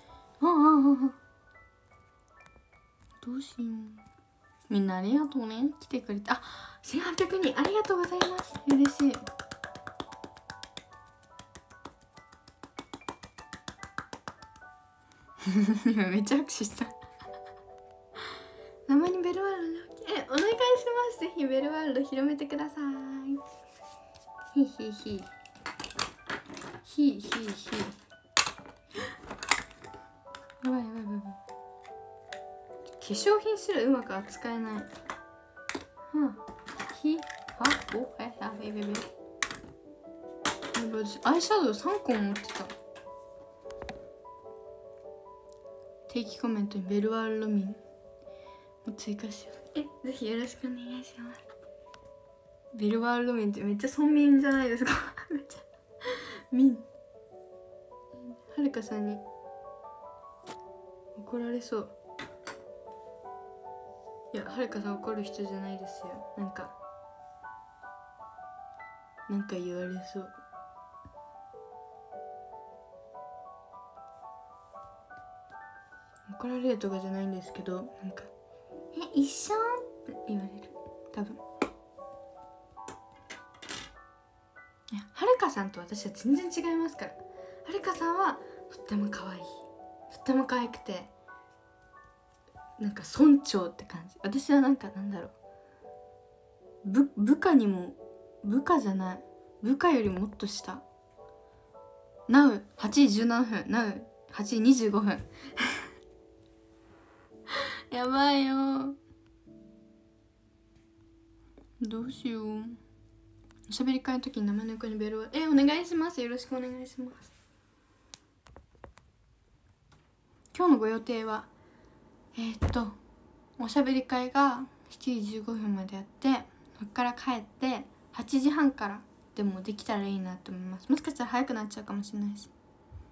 どうしよう。みんなありがとうね、来てくれて。1800人ありがとうございます。嬉しい。今めっちゃ拍手した名前にベルワールドお願いします。ぜひベルワールド広めてください。ひやばい。化粧品すらうまく扱えない。私アイシャドウ3個持ってた。定期コメントにベルワールドミンも追加しよう。ぜひよろしくお願いします。ベルワールドミンってめっちゃ村民じゃないですかめっちゃ民。はるかさんに怒られそう。いや、はるかさん怒る人じゃないですよ。なんか言われそう。怒られるとかじゃないんですけど、なんか一緒って言われる。多分はるかさんと私は全然違いますから。はるかさんはとっても可愛い、とっても可愛くてなんか村長って感じ。私はなんかなんだろう、部下にも部下じゃない、部下よりもっと下。なう8時17分、なう8時25分やばいよ、どうしよう。おしゃべり会の時に生猫にベルをお願いします。よろしくお願いします。今日のご予定はおしゃべり会が7時15分までやって、そっから帰って 8時半からでもできたらいいなと思います。もしかしたら早くなっちゃうかもしれないし。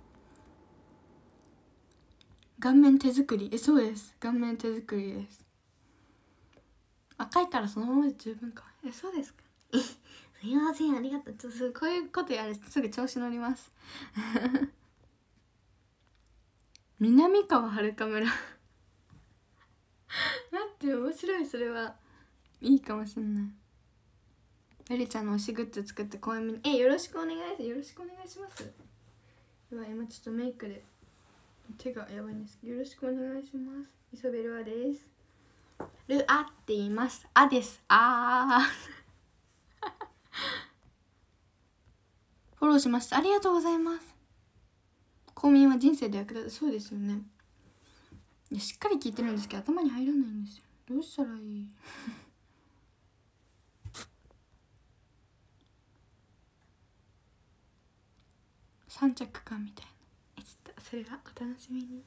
顔面手作り。そうです、顔面手作りです。赤いからそのままで十分か。そうですか。すいません、ありがとう。こういうことやるとすぐ調子乗ります南川はるか村待って面白い。それはいいかもしんない。ベルちゃんの推しグッズ作って公園によろしくお願いします。よろしくお願いします。今ちょっとメイクで手がやばいんですけど、よろしくお願いします。イソベルアです。ルアって言います。あです。フォローしました。ありがとうございます。公民は人生で役立つ。そうですよね。いやしっかり聞いてるんですけど頭に入らないんですよ。どうしたらいい三着感みたいな。ちょっとそれはお楽しみに。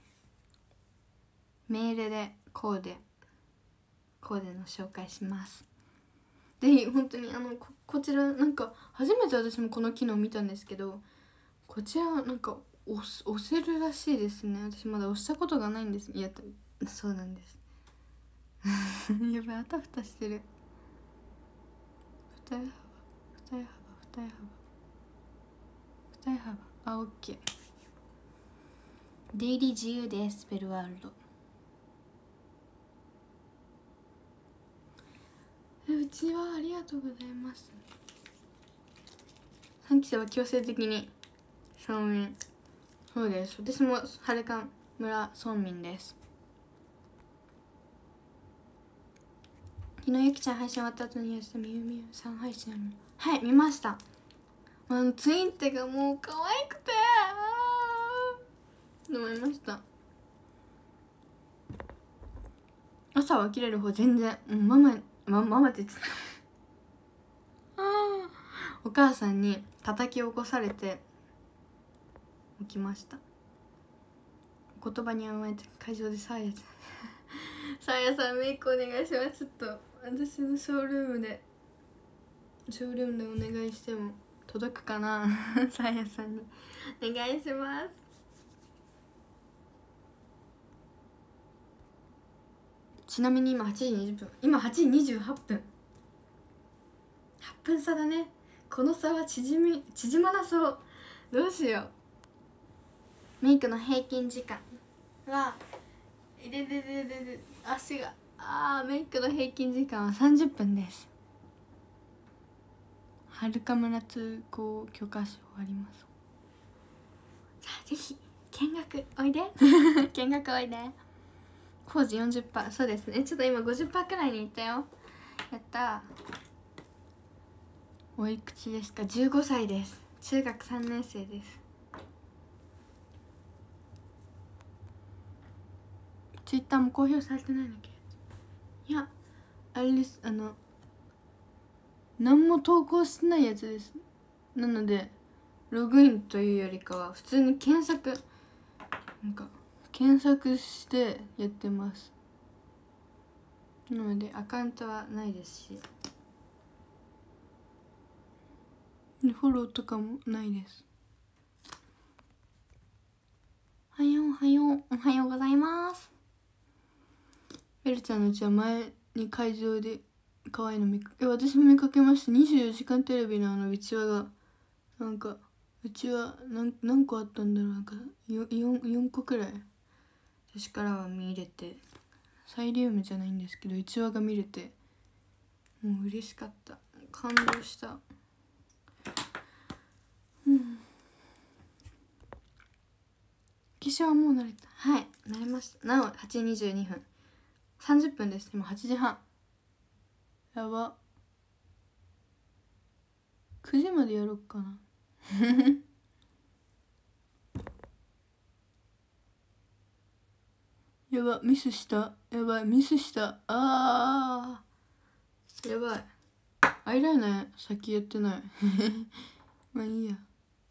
メールでコーデの紹介します。ぜひ本当にこちらなんか初めて私もこの機能見たんですけど、こちらなんか押せるらしいですね。私まだ押したことがないんです。いやそうなんですやばい、あたふたしてる。二重幅オッケー。出入り自由です。ベルワールド。うちはありがとうございます。3期生は強制的に村民。そうです、私もはるか村村民です。昨日ゆきちゃん配信終わった後にやしたみゆみゆさん配信はい見ました。ツインテがもう可愛くて思いました。朝は起きれる方全然ママって言ってたお母さんに叩き起こされて起きました。言葉に甘えて会場でサーヤサーヤさんメイクお願いします。ちょっと私のショールームでお願いしても届くかなサーヤさんにお願いします。ちなみに今8時20分、今8時28分、8分差だね。この差は縮まなそう。どうしよう。メイクの平均時間は足がメイクの平均時間は30分です。はるか村通行許可証あります。じゃあぜひ見学おいで見学おいで。工事 40%。 そうですね。ちょっと今 50% くらいにいったよ。やった。おいくつですか？15歳です。中学3年生です。ツイッターも公表されてないんだっけ。いやあれです、何も投稿してないやつです。なのでログインというよりかは普通に検索してやってます。なのでアカウントはないですしフォローとかもないです。おはようございます。ベルちゃんのうちは前に会場で可愛いの私も見かけました。24時間テレビのうちわがうちわ何個あったんだろう。4個くらい私からは見れて、サイリウムじゃないんですけどうちわが見れてもう嬉しかった。感動した。化粧はもう慣れた。はい慣れました。なお8時22分30分です。今8時半。やば。9時までやろっかなやばミスした。やばいミスした。やばいアイライナー先やってないまあいいや。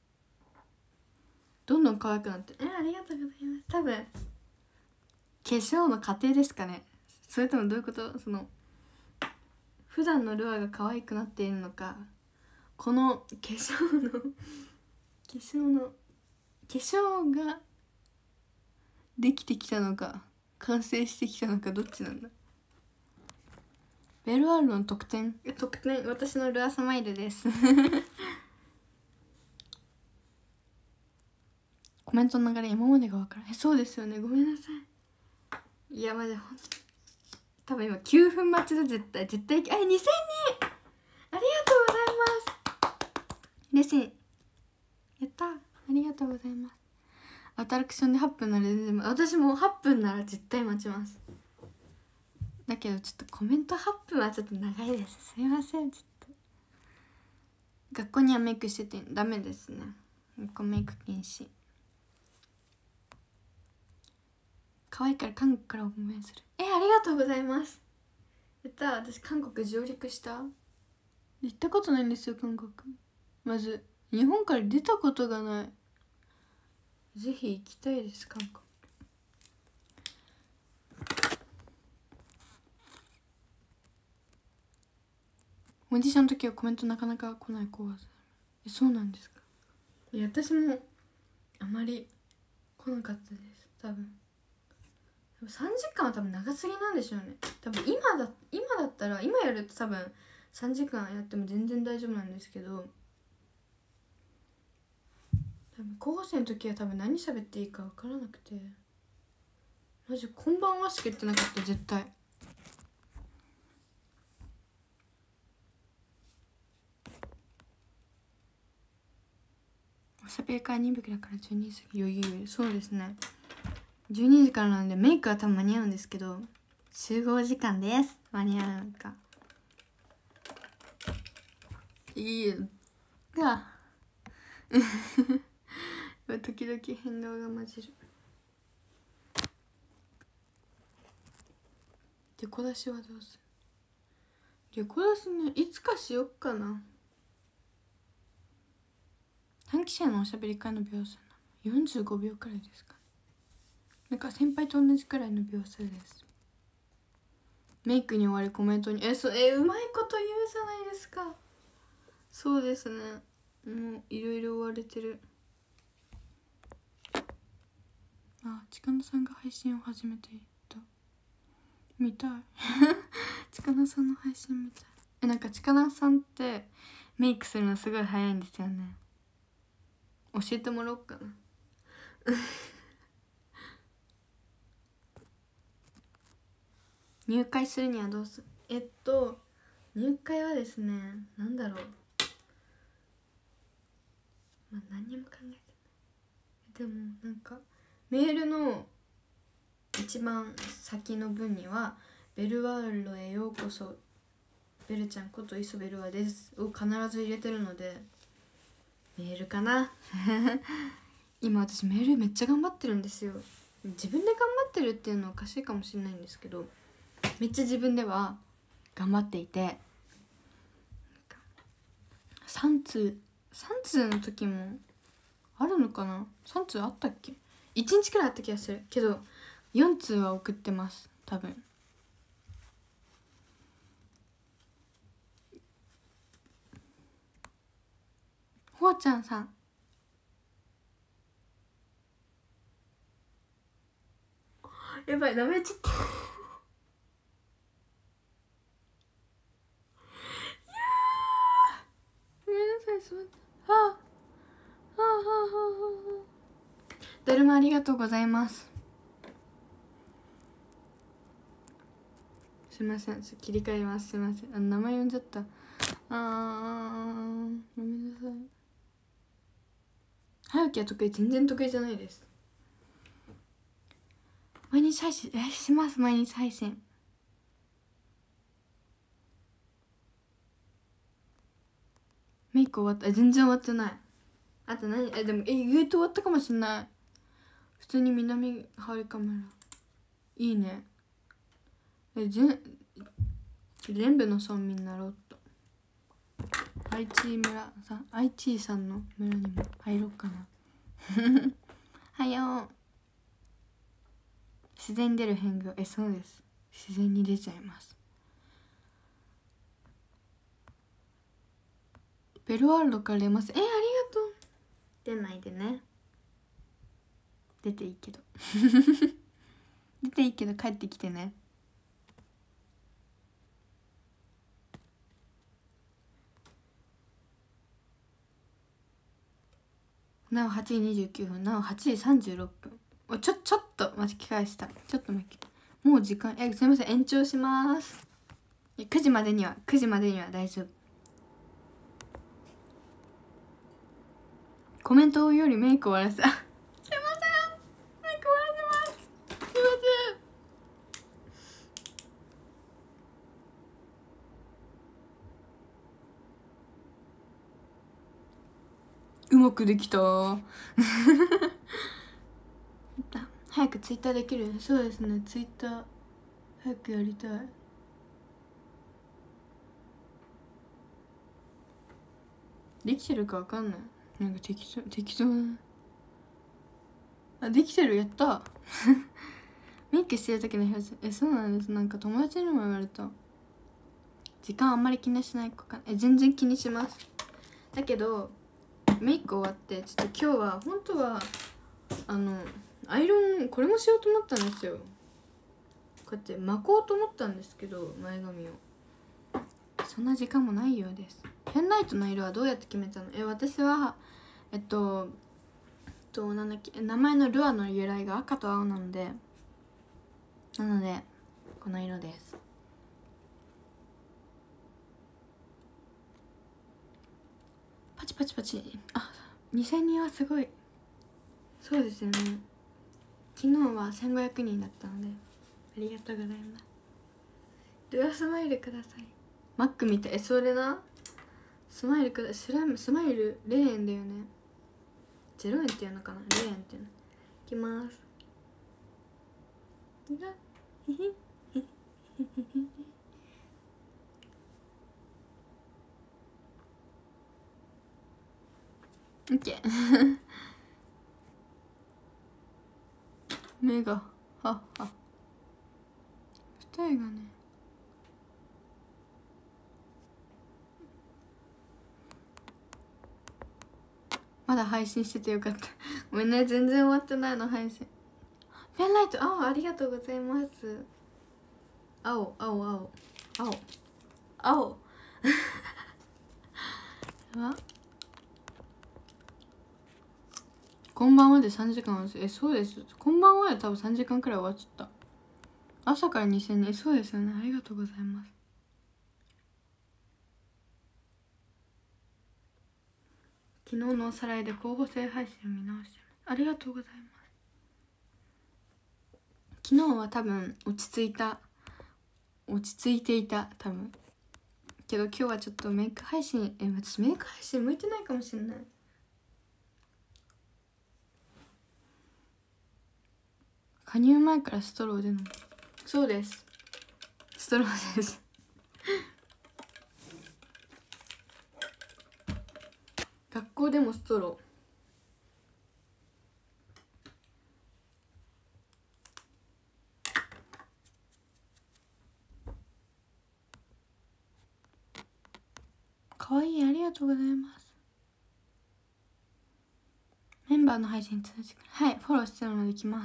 どんどん可愛くなってありがとうございます。多分化粧の過程ですかね。それともどういうこと？ 普段のルアーが可愛くなっているのか、この化粧ができてきたのか完成してきたのか、どっちなんだ。ベルアールの得点私のルアースマイルですコメントの流れ今までが分からない。そうですよね、ごめんなさい。いやマジほんと多分今9分待ちだ。絶対2000人ありがとうございます。嬉しい。やった、ありがとうございます。アトラクションで8分なら全然、私も8分なら絶対待ちます。だけどちょっとコメント8分はちょっと長いです、すいません。ちょっと学校にはメイクしててダメですね。学校メイク禁止。可愛いから韓国から応援する。ありがとうございます。やった、私韓国上陸した。行ったことないんですよ韓国。まず日本から出たことがない。ぜひ行きたいです韓国。オーディションの時はコメントなかなか来ない子は。そうなんですか。いや私もあまり来なかったです。多分3時間は多分長すぎなんでしょうね。多分今だったら今やると多分3時間やっても全然大丈夫なんですけど、多分高校生の時は多分何喋っていいか分からなくて、マジこんばんはしか言ってなかった。絶対おしゃべり会2部だから12時過ぎ余裕。そうですね、12時からなんでメイクは多分間に合うんですけど、集合時間です。間に合うのかいいが時々変顔が混じる。旅行出しはどうする。旅行出しね、いつかしよっかな。短期者のおしゃべり会の秒数なの45秒くらいですかね。なんか先輩と同じくらいの秒数です。メイクに終わりコメントにうまいこと言うじゃないですか。そうですね、もういろいろ追われてる。近野さんが配信を始めていた。見たい近野さんの配信見たい。なんか近野さんってメイクするのすごい早いんですよね。教えてもらおうかな入会するにはどうする。入会はですね、なんだろう、何にも考えてない。でもなんかメールの一番先の文には「ベルワールドへようこそ、ベルちゃんこと磯ベルワです」を必ず入れてるので、メールかな今私メールめっちゃ頑張ってるんですよ。自分で頑張ってるっていうのはおかしいかもしれないんですけど、めっちゃ自分では頑張っていて、3通の時もあるのかな。3通あったっけ。1日くらいあった気がするけど4通は送ってます多分。ほうちゃんさん、やばいダメちょっといやごめんなさい。すまん。だるまありがとうございます。すいません、切り替えます。すいません、名前呼んじゃった。ごめんなさい。早起きは得意、全然得意じゃないです。毎日配信します。毎日配信。メイク終わった。全然終わってない。あと何でも意外と終わったかもしんない。普通に南ハリカメラいいね。全部の村民になろうと。愛知さんの村にも入ろうかなはよう。自然に出る変顔。そうです、自然に出ちゃいます。 ベルワールドから出ます。ありがとう。出ないでね。出ていいけど出ていいけど帰ってきてね。なお8時29分、なお8時36分。ちょっと巻き返した。ちょっと巻き、もう時間、すみません、延長します。9時までには大丈夫。コメントよりメイク終わらせすいません、メイク終わらせます。すいません、うまくできた早くツイッターできる。そうですね、ツイッター早くやりたい。できてるかわかんない。なんか適当な。できてる。やったメイクしてる時の表情。そうなんです。なんか友達にも言われた。時間あんまり気にしない子か。全然気にします。だけどメイク終わってちょっと今日は本当はアイロンこれもしようと思ったんですよ。こうやって巻こうと思ったんですけど、前髪をそんな時間もないようです。ペンライトの色はどうやって決めたの？私はなんだっけ、名前のルアの由来が赤と青なのでこの色です。パチパチパチ。2000人はすごい。そうですよね。昨日は1500人だったのでありがとうございます。ルアスマイルください。マックみたい。それな、スマイルください。スマイル0円だよね。0円っていうのかな、0円っていうの。いきます。オッケー目が二重がね。まだ配信しててよかったごめんね、全然終わってないの配信。ペンライトありがとうございます。青こんばんはで3時間はそうです。こんばんはで多分3時間くらい終わっちゃった。朝から2000人。そうですよね、ありがとうございます。昨日のおさらいで候補生配信を見直してありがとうございます。昨日は多分落ち着いていた多分けど、今日はちょっとメイク配信私メイク配信向いてないかもしれない。加入前からストローで飲む。そうです、ストローです学校でもストロー。かわいい、ありがとうございます。メンバーの配信通知、はい、フォローしてるのできます。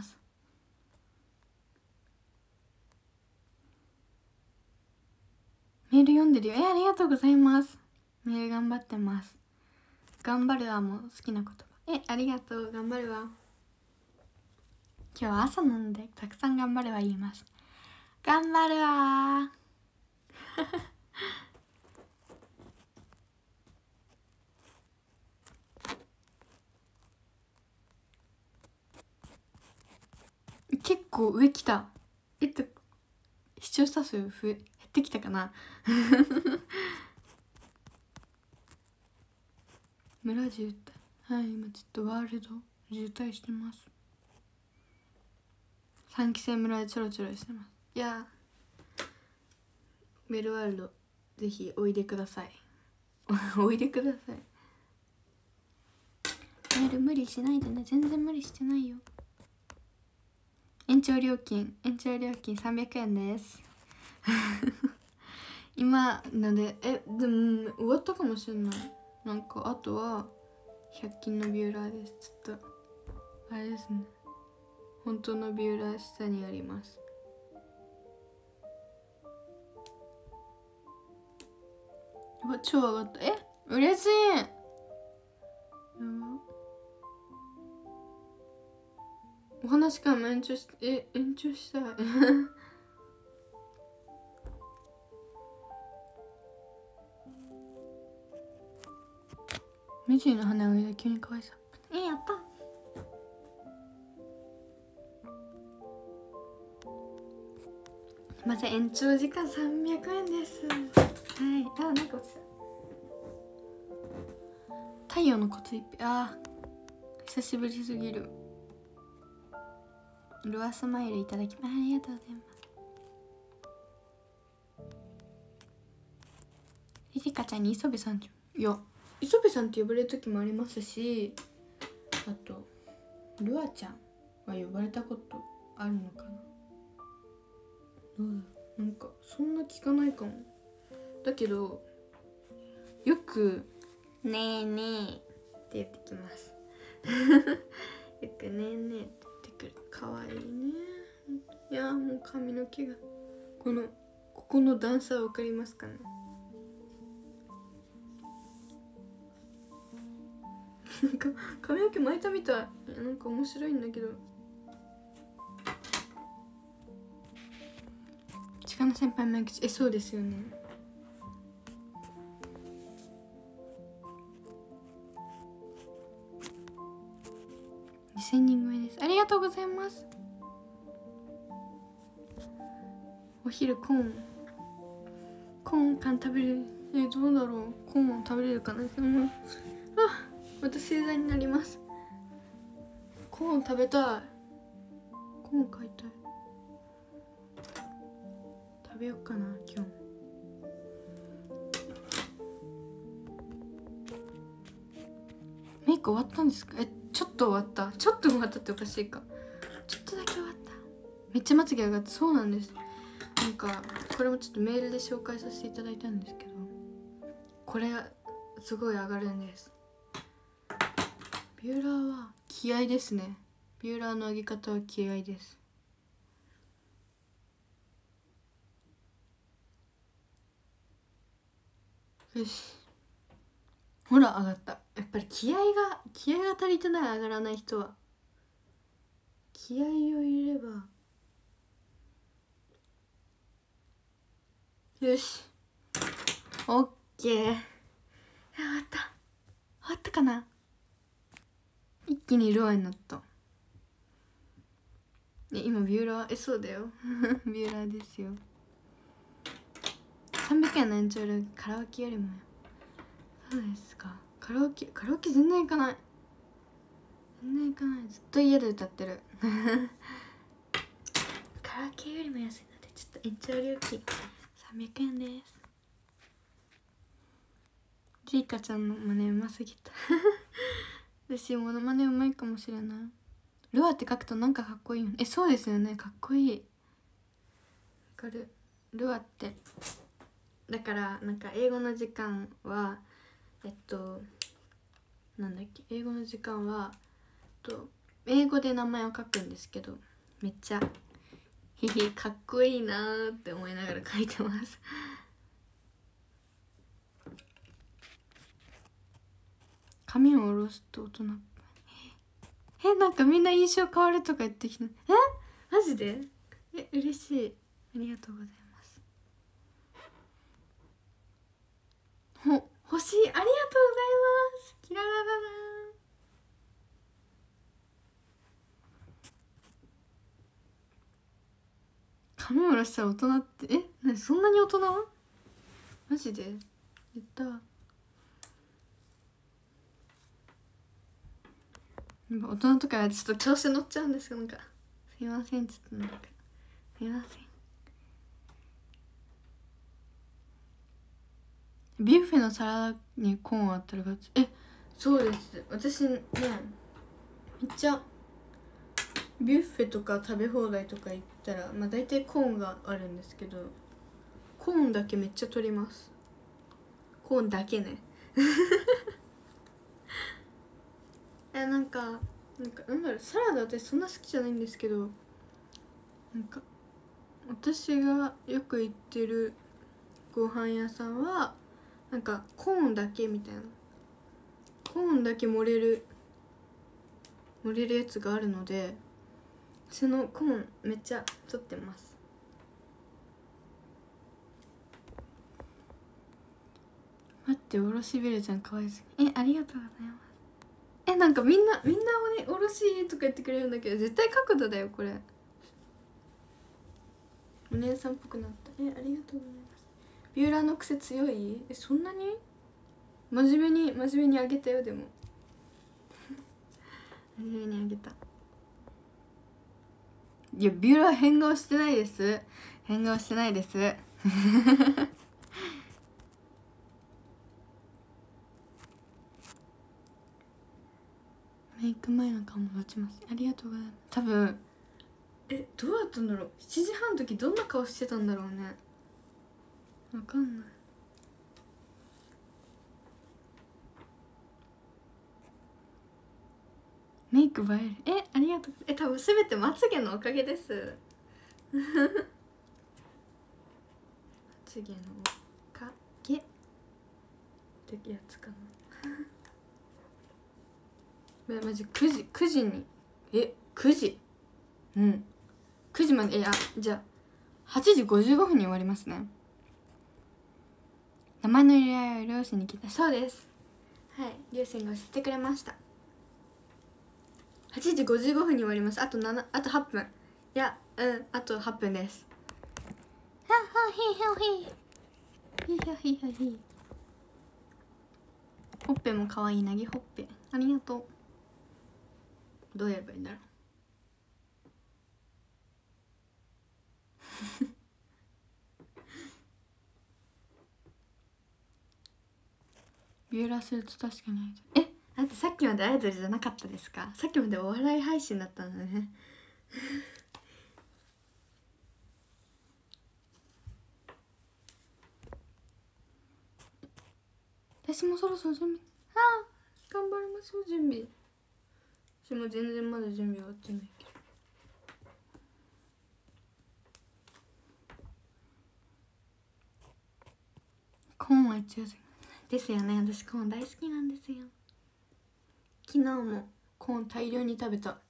メール読んでるよ。ありがとうございます。メール頑張ってます。頑張るわも好きな言葉。ありがとう。頑張るわ。今日は朝なのでたくさん頑張るわ言います。頑張るわ結構上来た。視聴者数減ってきたかな村渋滞。はい、今ちょっとワールド渋滞してます。3期生村でちょろちょろしてます。いやメルワールドぜひおいでくださいおいでください。メール無理しないでね。全然無理してないよ。延長料金300円です今のででも終わったかもしれない。 なんかあとは100均のビューラーです。ちょっとあれですね、本当のビューラー下にあります。うわ超上がった。嬉しい。やば、お話からも延長したい目尻の花を上で急に可愛さ。やった。まず延長時間300円です。はい。なんか落ちた。太陽のコツ一品。久しぶりすぎる。ルアスマイルいただきます。ありがとうございます。リリカちゃんに磯部さん、いや磯部さんって呼ばれる時もありますし、あとルアちゃんは呼ばれたことあるのかな。どうだろう、なんかそんな聞かないかも。だけどよく「ねえねえ」って言ってきますよく「ねえねえ」って言ってくる。かわいいね。いやもう髪の毛がここの段差わかりますかねなんか髪の毛巻いたみたい。なんか面白いんだけど。近野先輩眉口、そうですよね。2000人超えです。ありがとうございます。お昼コーン缶食べれる。どうだろう、コーン食べれるかな。また正座になります。コーン食べたい。コーン買いたい。食べようかな今日。メイク終わったんですか。ちょっと終わった。ちょっと終わったっておかしいか。ちょっとだけ終わった。めっちゃまつげ上がって。そうなんです。なんかこれもちょっとメールで紹介させていただいたんですけど、これすごい上がるんです。ビューラーは気合ですね。ビューラーの上げ方は気合です。よし、ほら上がった。やっぱり気合が足りてない。上がらない人は気合を入れれば。よし、オッケー。終わったかな。一気にルアーになった。今ビューラー、そうだよビューラーですよ。300円の延長料カラオケよりも。そうですか。カラオケ全然行かない。ずっと家で歌ってるカラオケよりも安いのでちょっと延長料金300円です。リーカちゃんの真似うますぎた私モノマネうまいかもしれない。ルアーって書くとなんかかっこいいよね。そうですよね、かっこいい。わかる。ルアーってだからなんか英語の時間はなんだっけ、英語の時間は英語で名前を書くんですけど、めっちゃかっこいいなーって思いながら書いてます髪を下ろすと大人っぽい。なんかみんな印象変わるとか言ってきて、マジで嬉しい。ありがとうございます。欲しい。ありがとうございます。キララララ。髪を下ろしたら大人って何、そんなに大人？マジで言った。大人とかちょっと調子乗っちゃうんですよ。なんかすいません、ちょっとなんかすいません。ビュッフェのサラダにコーンあったらガチ。そうです。私ね、めっちゃビュッフェとか食べ放題とか行ったら大体コーンがあるんですけど、コーンだけめっちゃ取ります。コーンだけねなんかなんだろう、サラダ私そんな好きじゃないんですけど、なんか私がよく行ってるご飯屋さんはなんかコーンだけみたいな、コーンだけ盛れるやつがあるので、そのコーンめっちゃ取ってます。待って、おろしベルちゃんかわいすぎ。ありがとうございます。なんかみんなおろしとか言ってくれるんだけど、絶対角度だよこれ。お姉さんっぽくなった。ありがとうございます。ビューラーの癖強い？そんなに真面目にあげたよ。でも真面目にあげた。いや、ビューラー変顔してないです。変顔してないですメイク前の顔も落ちます。ありがとうございます。多分どうだったんだろう。7時半の時どんな顔してたんだろうね。わかんない。メイク映える。ありがとう。多分全てまつげのおかげですまつげのおかげってやつかなマジ9時に9時9時まで。じゃあ8時55分に終わりますね。名前の由来を両親に聞いたそうです。はい、両親が教えてくれました。8時55分に終わります。あと8分。あと8分です。ほっぺも可愛いなぎほっぺ。ありがとう。どうやればいいんだろうビューラーすると確かにだってさっきまでアイドルじゃなかったですか？さっきまでお笑い配信だったんだね私もそろそろ準備頑張りましょう。準備私も全然まだ準備終わってないけど。コーンは一応ですよね。私コーン大好きなんですよ。昨日もコーン大量に食べた。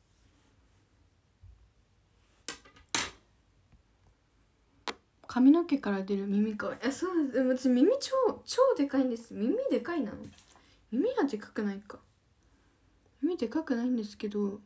髪の毛から出る耳かわいい。そうです。私耳超でかいんです。耳でかいなの？耳はでかくないか。耳でかくないんですけど、なん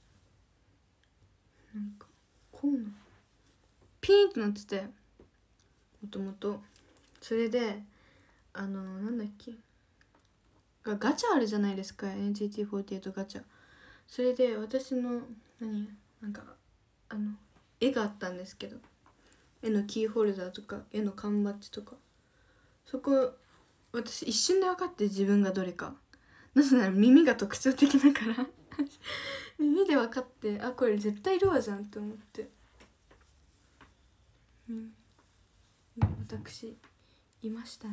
かこうなピーンってなってて、もともとそれでなんだっけ、ガチャあるじゃないですか、 NGT48 ガチャ。それで私のなんか絵があったんですけど、絵のキーホルダーとか絵の缶バッジとか、そこ私一瞬で分かって、自分がどれか。なぜなら耳が特徴的だから耳で分かって、これ絶対ルアじゃんって思って、私いましたね。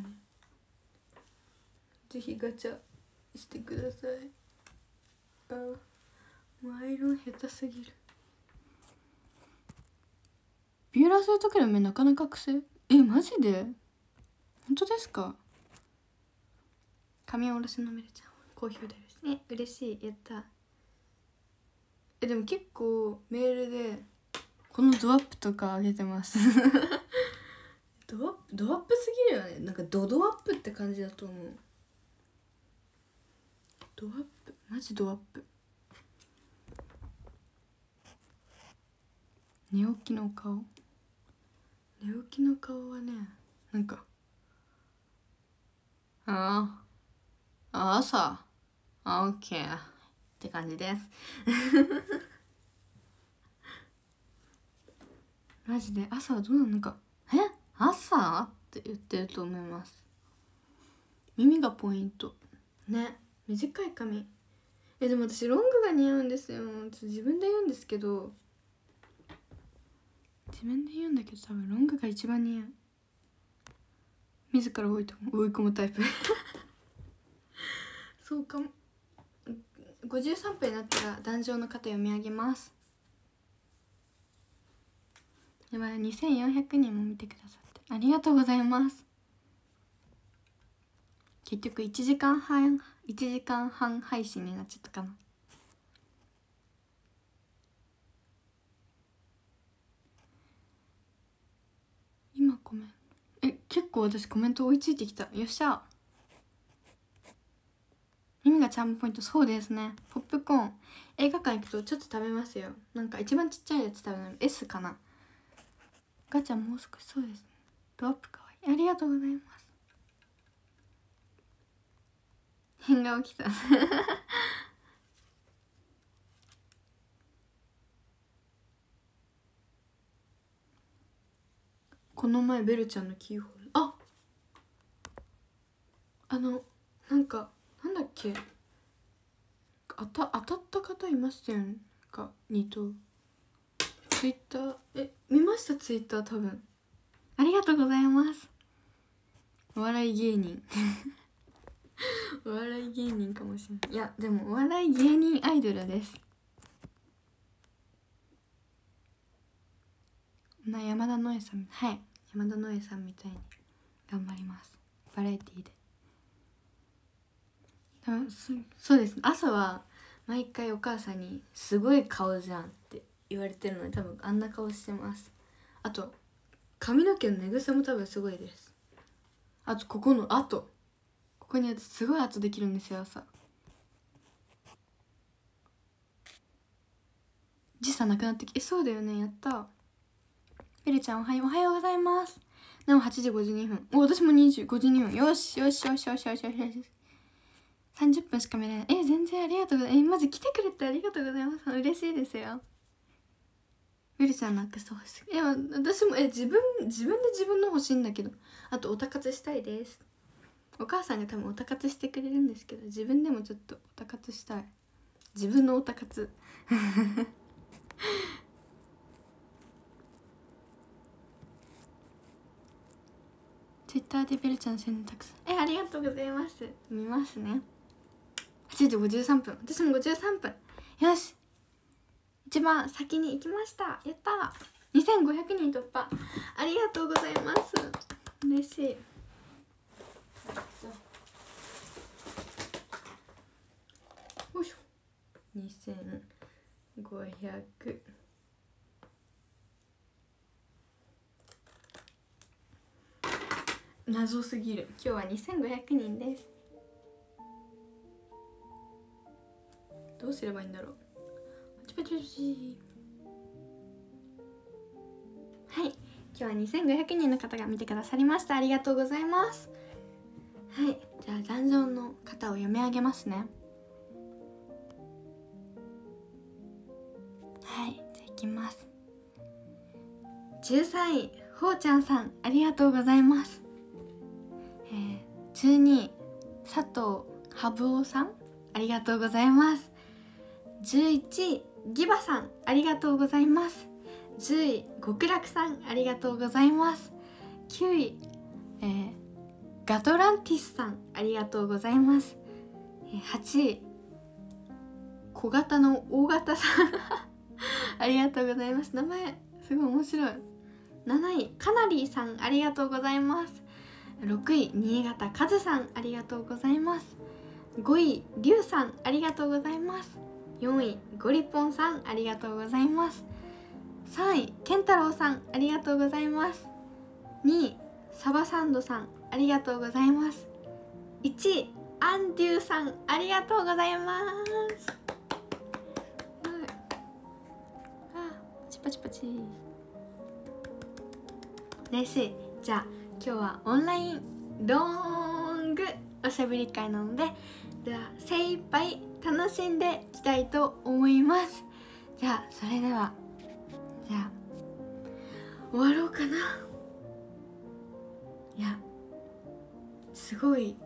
ぜひガチャしてください。もうアイロン下手すぎる。ビューラーする時の目なかなか癖。マジで本当ですか？髪おろしのメルちゃん好評です嬉しい。やった。でも結構メールでこのドアップとかあげてますドアップすぎるよね。なんかドアップって感じだと思う。ドアップマジドアップ。寝起きの顔はね、なんか朝オッケーって感じですマジで朝はどうなのか。朝って言ってると思います。耳がポイントね。短い髪でも私ロングが似合うんですよ。自分で言うんですけど、多分ロングが一番似合う。自ら追い込むタイプそうかも。53分になったら壇上の方読み上げます。やばい、2400人も見てくださってありがとうございます。結局1時間半配信になっちゃったかな。今コメント結構私コメント追いついてきた。よっしゃ。耳がチャームポイント。そうですね。ポップコーン映画館行くとちょっと食べますよ。なんか一番ちっちゃいやつ食べるの S かな。ガチャもう少し。そうですね。ドアップかわいい。ありがとうございます。変顔きたこの前ベルちゃんのキーホルダー、なんかなんだっけ、当たった方いましたよね。か2等ツイッター見ました。ツイッター多分。ありがとうございます。お笑い芸人お笑い芸人かもしれない。いやでもお笑い芸人アイドルです。山田のえさん、はい、山田のえさんみたいに頑張ります。バラエティーで。そうですね。朝は毎回お母さんに「すごい顔じゃん」って言われてるので、多分あんな顔してます。あと髪の毛の寝癖も多分すごいです。あとここの跡、ここに私すごい跡できるんですよ。朝時差なくなってきそうだよね。やった。ベルちゃんおはようございます。でも8時52分。私も5時2分。よしよしよしよしよしよしよし。30分しか見れない。全然ありがとうございます。マジ来てくれてありがとうございます。嬉しいですよ。ベルちゃんなくしてほしい。私も自分で自分の欲しいんだけど。あとオタ活したいです。お母さんが多分オタ活してくれるんですけど、自分でもちょっとオタ活したい。自分のオタ活ツイッターでベルちゃん宣伝たくさん。ありがとうございます。見ますね。8時53分。私も53分。よし、一番先に行きました。やったー。2500人突破。ありがとうございます。嬉しい。よいしょ。2500。謎すぎる。今日は2500人です。どうすればいいんだろう。パチパチパチ。はい、今日は2500人の方が見てくださりました。ありがとうございます。はい、じゃあ壇上の方を読み上げますね。はい、じゃあいきます。13位ほうちゃんさん、ありがとうございます。12位佐藤はぶおさん、ありがとうございます。11位ギバさん、ありがとうございます。10位極楽さん、ありがとうございます。9位、ガトランティスさん、ありがとうございます。8位小型の大型さんありがとうございます。名前すごい面白い。7位カナリーさん、ありがとうございます。6位新潟カズさん、ありがとうございます。5位リュウさん、ありがとうございます。4位ゴリポンさん、ありがとうございます。3位ケンタロウさん、ありがとうございます。2位サバサンドさん、ありがとうございます。1位アンデューさん、ありがとうございます。パチパチパチ。嬉しい。じゃあ今日はオンラインロングおしゃべり会なので、では精一杯楽しんでいきたいと思います。じゃあそれでは、じゃあ終わろうかな。いや、すごい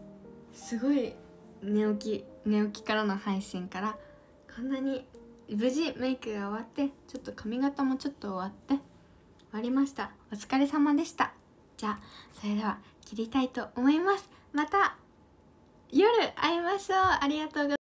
寝起きからの配信からこんなに無事メイクが終わって、ちょっと髪型もちょっと終わって終わりました。お疲れ様でした。じゃあそれでは切りたいと思います。また夜会いましょう。ありがとうございます。